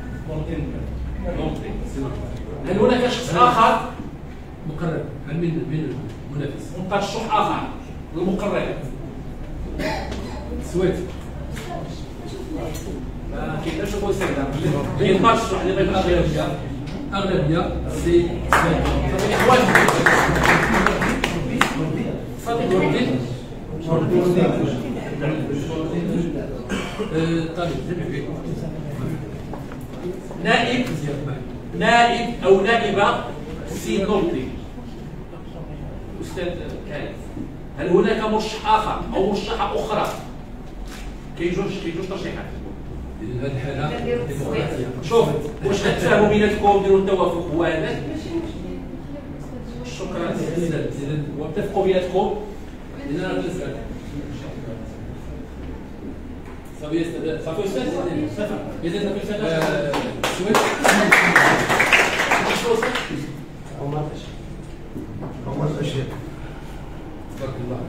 هل هناك شخص اخر مقرر؟ هل من من المنافس؟ مترشح اخر للمقرر؟ سويت ما كاينش هو يستخدم يترشح اللي بغى يترشح. اغلبيه السيد صديق الدين طالب جمعي نائب نائب او نائبه السيد نورتي. استاذ كارث هل هناك مرشح اخر او مرشحه اخرى؟ كاين جوج كاين جوج ترشيحات. في هذه الحاله شوف واش تتفاهموا بيناتكم ديروا التوافق هو هذاك. شكرا واتفقوا بيناتكم اذا انا نسال صافي استاذ صافي استاذ صافي اذا صافي استاذ سؤال عمر عمر الشيخ تبارك الله.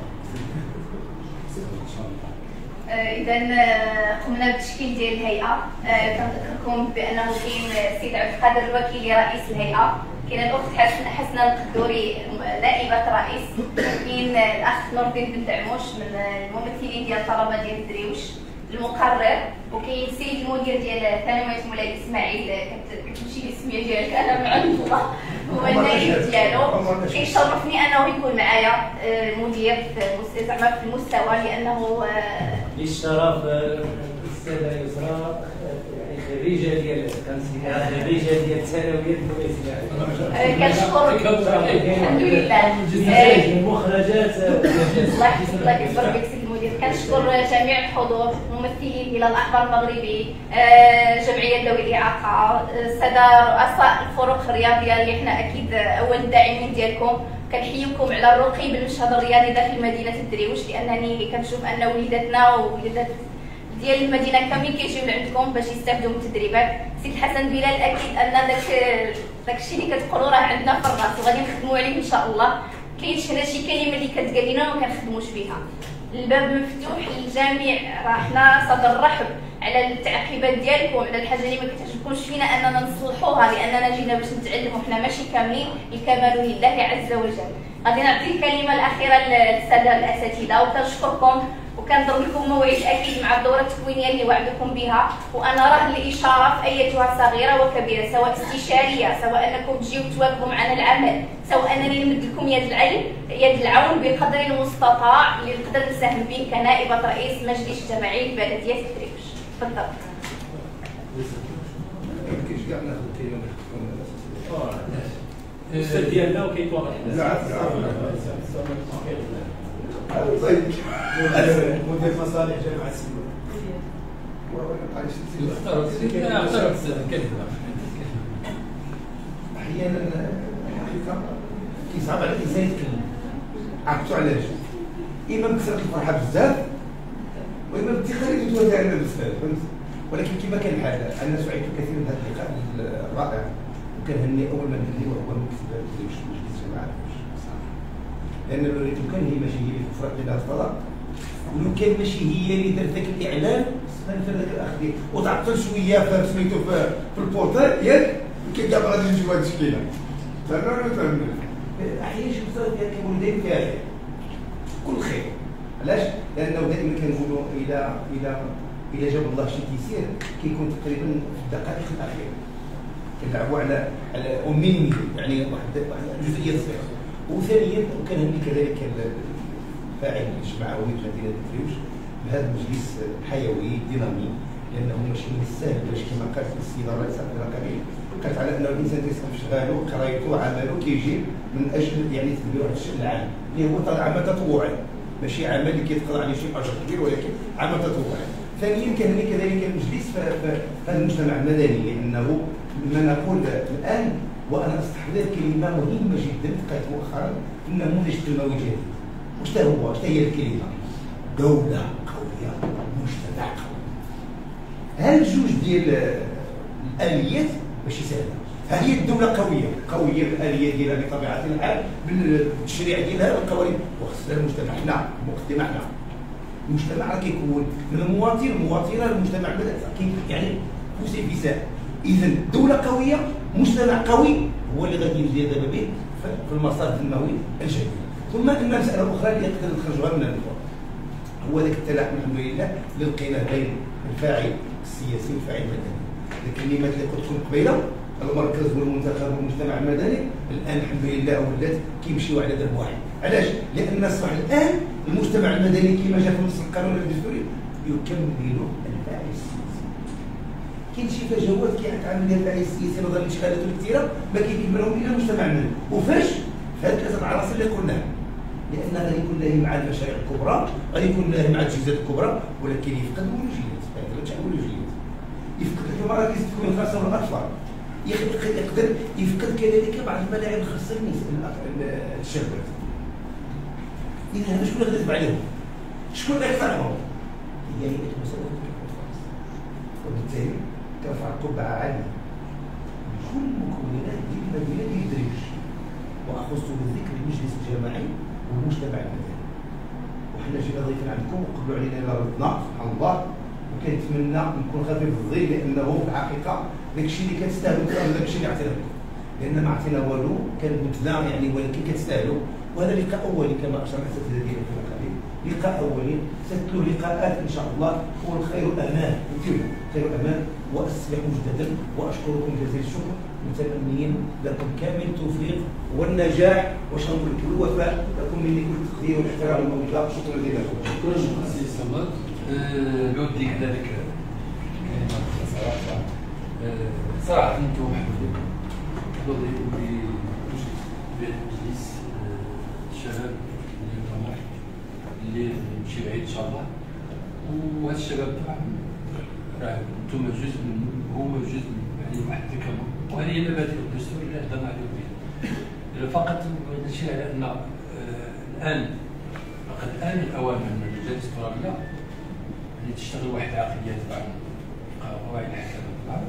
اذا قمنا بتشكيل ديال الهيئه. كنذكركم بانه كاين السيد عبد القادر الوكيلي رئيس الهيئه، كاين الاخت حسنه القدوري نائبه رئيس، كاين الاخ نور الدين بن دعموش من الممثلين ديال الطلبه ديال الدريوش المقرر، وكاين السيد المدير ديال ثانويه مولاي اسماعيل كتمشي لي السميه ديالك انا من عند الله هو النائب ديالو. كيشرفني انه يكون معايا المدير في زعما في المستوى لانه للشرف الاستاذه يسرا يعني خريجه ديال كنسميها خريجه ديال الثانويه الموسيقيه. كنشكر الحمد لله المخرجات الله يكبر بك سيدي المدير. كنشكر جميع الحضور ممثلين هلال الاحمر المغربي، جمعيه ذوي الاعاقه، الساده رؤساء الفرق الرياضيه اللي حنا اكيد اول الداعمين ديالكم. كنحييكم على الرقي بالمشهد الرياضي داخل مدينه الدريوش، لانني كنشوف ان وليداتنا ووليدات ديال المدينه كاملين كيجيو لعندكم باش يستافدوا من التدريبات. سيد حسن بلال اكيد ان داك داكشي اللي كتقولوا راه عندنا في الراس وغادي نخدموا عليه ان شاء الله. كاينش هنا شي كلمه اللي كتقال لنا وما كنخدموش بها. الباب مفتوح للجميع، راه حنا صدر رحب على التعقيبات ديالكم، على الحاجه اللي ما كتعجبكمش فينا اننا نصلحوها، لاننا جينا باش نتعلموا، حنا ماشي كاملين، الكمال لله عز وجل. غادي نعطي الكلمه الاخيره للساده الاساتذه وكنشكركم وكنضرب لكم موعد اكيد مع الدوره التكوينيه اللي وعدكم بها، وانا راه الاشاره في ايتها صغيره وكبيره، سواء استشاريه، سواء انكم تجيو تواكبوا معنا العمل، سواء انني نمد لكم يد العين يد العون بقدر المستطاع اللي نقدر نساهم به كنائبه رئيس مجلس جماعي بلديه الدريوش. تفضل. كاينش كاع ناخذ الكلمه الاستاذ ديالنا وكيتواضع. طيب مدير مصالح جامعه السلوى. انا اخترت الكلمه. احيانا الحقيقه كيصعب على الانسان يتكلم. عرفتوا علاش؟ اما بكثره الفرحه بزاف واما بالتقارير متواتره بزاف، فهمت؟ ولكن كما كان الحال انا سعدت كثيرا بهذا اللقاء الرائع، وكنهني اول ما نهني وهو المكتب ديال مجلس الجماعه، لان لو كان هي ماشي هي اللي فرقت بين الفضاء، ولو كان ماشي هي اللي دارت ذاك الاعلان سنفر ذاك الاخ ديالي وتعطل شويه في سميتو في, في البورتال ياك كي كاع غادي نجيو هذه المشكله. فهمنا فهمنا احيانا شي بصراحه ديالك كيقولوا دايما فيها خير، كل خير. علاش؟ لانه دائما كنقولوا الى الى الى جاب الله شي تيسير كيكون تقريبا في الدقائق الاخيره كنلعبوا على على ومينيمي، يعني واحد جزئيه صغيره. وثانيا وكنهني كذلك الفاعل الجماعه مدينه الدريوش بهذا المجلس الحيوي الدينامي، لانه ماشي من السهل باش كما قالت السيده الرئيسه عبد الكريم قالت على انه الانسان كيسال في شغاله قرايته عمله كيجي من اجل يعني تدبير واحد الشيء العام اللي هو عمل تطوعي، ماشي عمل اللي كيتقضى عليه شي اجر كبير، ولكن عمل تطوعي. ثانيا كنهني كذلك المجلس في هذا المجتمع المدني، لانه لما نقول الان وانا استحضر كلمه مهمه جدا لقيت مؤخرا في النموذج التنموي الجديد. واش هو؟ واش هي الكلمه؟ دوله قويه، مجتمع قوي. هل جوج ديال الاليات ماشي سهله. ها هي الدوله قويه، قويه بالاليه ديالها بطبيعه الحال، بالتشريع ديالها والقوانين، وخصنا المجتمع حنا المجتمع حنا. المجتمع راه كيكون من المواطن المواطنه المجتمع المدني يعني فوسي فيساء. اذا دوله قويه مجتمع قوي هو اللي غادي ندير دابا به في المسار التنموي الجديد. ثم ان المساله الاخرى اللي نقدر نخرجوها من النظام هو ذاك التلاحم الحمد لله اللي لقيناه بين الفاعل السياسي والفاعل المدني. الكلمات اللي قلت لكم قبيله المركز والمنتخب والمجتمع المدني الان الحمد لله ولات كيمشيو على درب واحد. علاش؟ لان اصبح الان المجتمع المدني كما جاء في نص القانون الدستوري يكمل الفاعل السياسي. كاين شي فجوات كيعتمد على الفاعل السياسي نظرا لاشكالاته الكثيره ما كيكملهم الا المجتمع المدني. وفاش؟ في هذه ثلاثه العناصر اللي قلناها. لان غادي يكون له مع المشاريع الكبرى، غادي يكون له مع التجهيزات الكبرى، ولكن يفقد الولوجيات، يفقد الولوجيات. يفقد المراكز التكوين الخاصه بالاطفال. يقدر يفقد كذلك بعض الملاعب الخاصه بالشباب. اذا هذا شكون اللي غادي يتبع لهم؟ شكون اللي يقتنعهم؟ هي هيئه المساواه وبالتالي ترفع القبعه عاليه كل مكونات ديال المدينه ديال الدريج، واخص بالذكر المجلس الجماعي والمجتمع المدني. وحنا جينا ضيفين عندكم وقبلوا علينا الى ردنا سبحان الله، وكنتمنى نكون خفيف الظل لانه في الحقيقه داكشي اللي كتستاهلوا كامل داكشي اللي عطينا لكم، لان ما عطينا والو كان متنا يعني، ولكن كتستاهلوا. وهذا لقاء اولي كما اشار الاساتذه ديالنا في القليل، لقاء اولي ستلو لقاءات ان شاء الله. والخير امان، انتم خير امان واصبح مجددا. واشكركم جزيل الشكر متمنيين لكم كامل التوفيق والنجاح وشكر الوفاء لكم مني كل التقدير والاحترام والموجه. شكرا جزيلا. شكرا سي صمد. نودي على ذلك صراحه صراحه انتم محظوظين بمجلس الشباب اللي طموح اللي يمشي بعيد ان شاء الله. وهذا الشباب طبعا راه انتم جزء منه وهما جزء منه، يعني واحد التكامل. وهذه هي مبادئ الدستور اللي هضرنا عليهم بها. فقط نشير على ان الان فقد آن الأوان من المجالس الترابية اللي تشتغل واحد العقلية تبع قواعد الأحكام طبعا،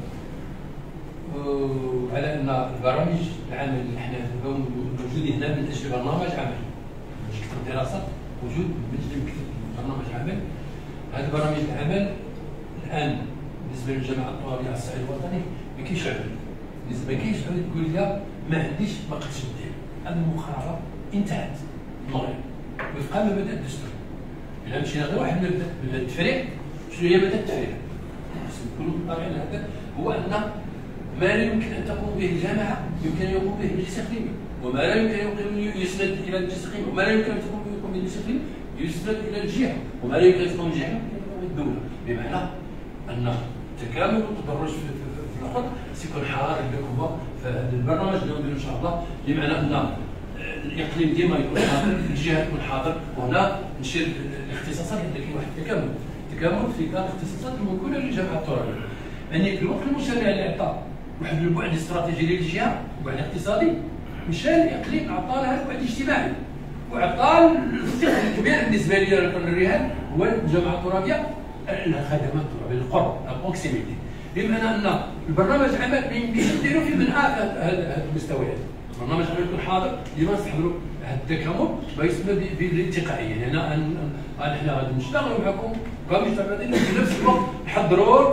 وعلى أن البرامج العمل اللي حنا موجودين هنا من أجل برنامج عمل، مش كتب دراسة، وجود من أجل برنامج عمل. هذا برامج العمل الآن بالنسبة للجماعة الترابية على الصعيد الوطني ما كاينش عمل. ما كاينش عمل تقول لي ما عنديش ما قدرتش ندير. هذه المقاربة انتهت المغرب وفقا لمبادئ الدستور. إلا مشينا غير واحد مبدا مبدا التفريع. شنو هي مبدا التفريع؟ نكونوا طالعين هذا هو ان ما لا يمكن ان تقوم به الجامعه يمكن ان يقوم به المجلس الاقليمي، وما لا يمكن ان يسند الى المجلس الاقليمي، وما لا يمكن ان تقوم به المجلس الاقليمي يسند الى الجهه، وما لا يمكن ان تقوم الجهه الى الدوله. بمعنى ان التكامل والتدرج في الاخر سيكون حار لكم في البرنامج اللي نديرو ان شاء الله، بمعنى ان الاقليم ديما يكون حاضر، الجهه تكون حاضر، وهنا نشير الاختصاصات اللي كاين واحد التكامل، التكامل في كان الاختصاصات الموجوده للجامعه الترابيه. يعني في الوقت المشرع اللي عطى واحد البعد الاستراتيجي للجهه، بعد اقتصادي، مشى الاقليم عطى لها البعد الاجتماعي، وعطى الثقل الكبير بالنسبه لي الرهان هو الجامعه الترابيه الخدمات الترابيه القرب، البروكسيميتي، بمعنى ان البرنامج العمل ما يمكنش نديرو في منعا هذه المستويات. البرنامج العمل يكون حاضر ديما نستحضروا هذا التكامل ما يسمى بالاتقائيه، يعني انا احنا غادي نشتغلوا معكم كمجتمع مدني في نفس الوقت نحضروا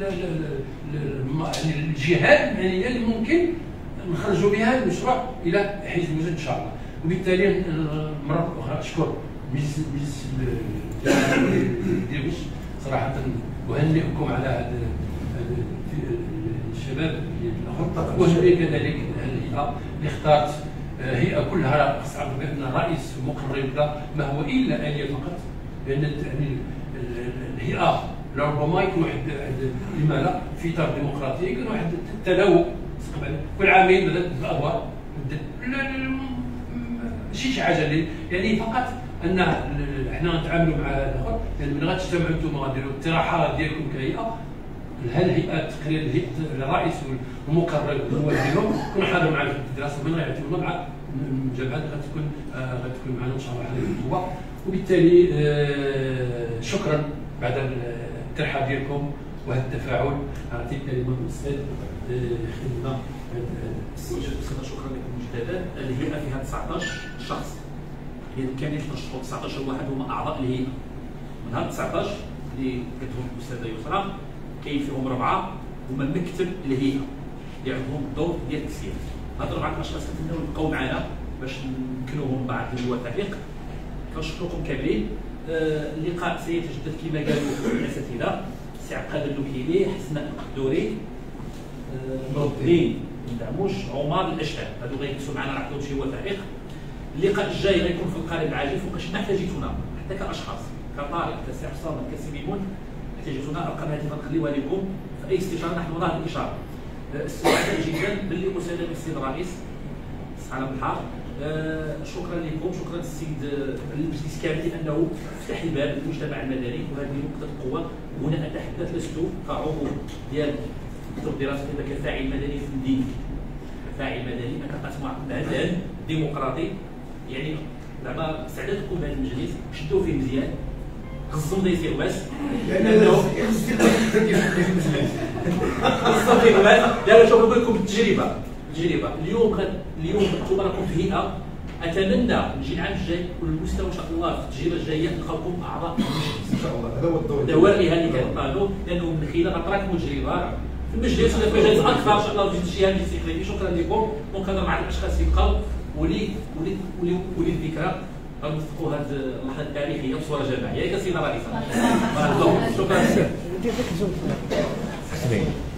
الجهات المعنيه اللي ممكن نخرجوا بها المشروع الى حيز الموجود ان شاء الله. وبالتالي مره اخرى اشكر مجلس مجلس ديالوش صراحه، اهنئكم على هذا الشباب الاخر، وهنئ كذلك الهيئه اللي اختارت هيئه كلها خاص تعرف بان الرئيس المقرر ما هو الا اليه فقط، لان يعني الهيئه لربما يكون واحد لما لا في اطار ديمقراطي يكون واحد التلاوع كل عامين بدات الادوار ماشي شي حاجه اللي يعني فقط ان احنا نتعاملوا مع الاخر، يعني من غتجتمعوا انتم غديروا الاقتراحات ديالكم كهيئه، هالهيئات تقريبا هيئه الرئيس والمقرر هو ديالهم يكون حاضر معنا في الدراسه، من غيعطيونا مع الجامعات غتكون غتكون معنا ان شاء الله على الخطوه. وبالتالي شكرا بعد الترحاب ديالكم وهذا التفاعل. اعطي كلمه الاستاذ خدمه. شكرا لكم مجددا. الهيئه فيها تسعطاش شخص، كاملين تنشطوا تسعطاش واحد هما اعضاء الهيئه. من هاد تسعطاش اللي كتبهم الاستاذه يسرى كاين فيهم ربعه هما مكتب الهيئه اللي عندهم الدور ديال التسيير. هاد ربعه الاشخاص كنتمناو يبقاو معنا باش نمكنوهم بعض الوثائق. كنشكركم كاملين. آه اللقاء سيتجدد كما قالوا الاساتذه سي عبد القادر اللوكيلي، حسناء القدوري، نورالدين الدعموش، عمر الاشهاب، هادو غيجلسوا معنا راه عطاو شي وثائق. اللقاء الجاي غيكون في القالب العاجل فوقاش ما احتاجيتونا حتى كاشخاص، كطارق، كسي عصام، كسي ميمون، احتاجيتونا ارقام هاتف نخليوها لكم في اي استشاره نحن نراه الاشاره. سعداء جدا باللي اسال السيد الرئيس على البحر. آه شكرا لكم، شكرا للسيد المجلس كامل لانه فتح الباب للمجتمع المدني، وهذه نقطه قوه. هنا اتحدث لست كعضو ديال دكتور دراسه كفاعل مدني في المدينه، كفاعل مدني انا كنقسم مدني ديمقراطي، يعني زعما استعدادكم بهذا المجلس شدوا فيه مزيان خصو بدا يسير باس لانه خصو فيه باس. دابا شوفوا نقول لكم التجربه التجربه اليوم غد اليوم انتم راكم في هيئه. اتمنى نجي العام الجاي والمستوى ان شاء الله في التجربه الجايه نلقاكم اعضاء المجلس ان شاء الله. هذا هو الدور هذا هو الاهانه اللي كنطالبوا، لانه من خلال غتراكموا تجربه في المجلس ولا في مجالس اكثر ان شاء الله وجدت شي مجلس اقليمي. شكرا لكم. دونك هذا مع الاشخاص اللي بقاو ولي ولي ولي ولي الذكرى غنوثقوا هذه اللحظه التاريخيه بصوره جماعيه. ياك سيدنا رئيس. شكرا.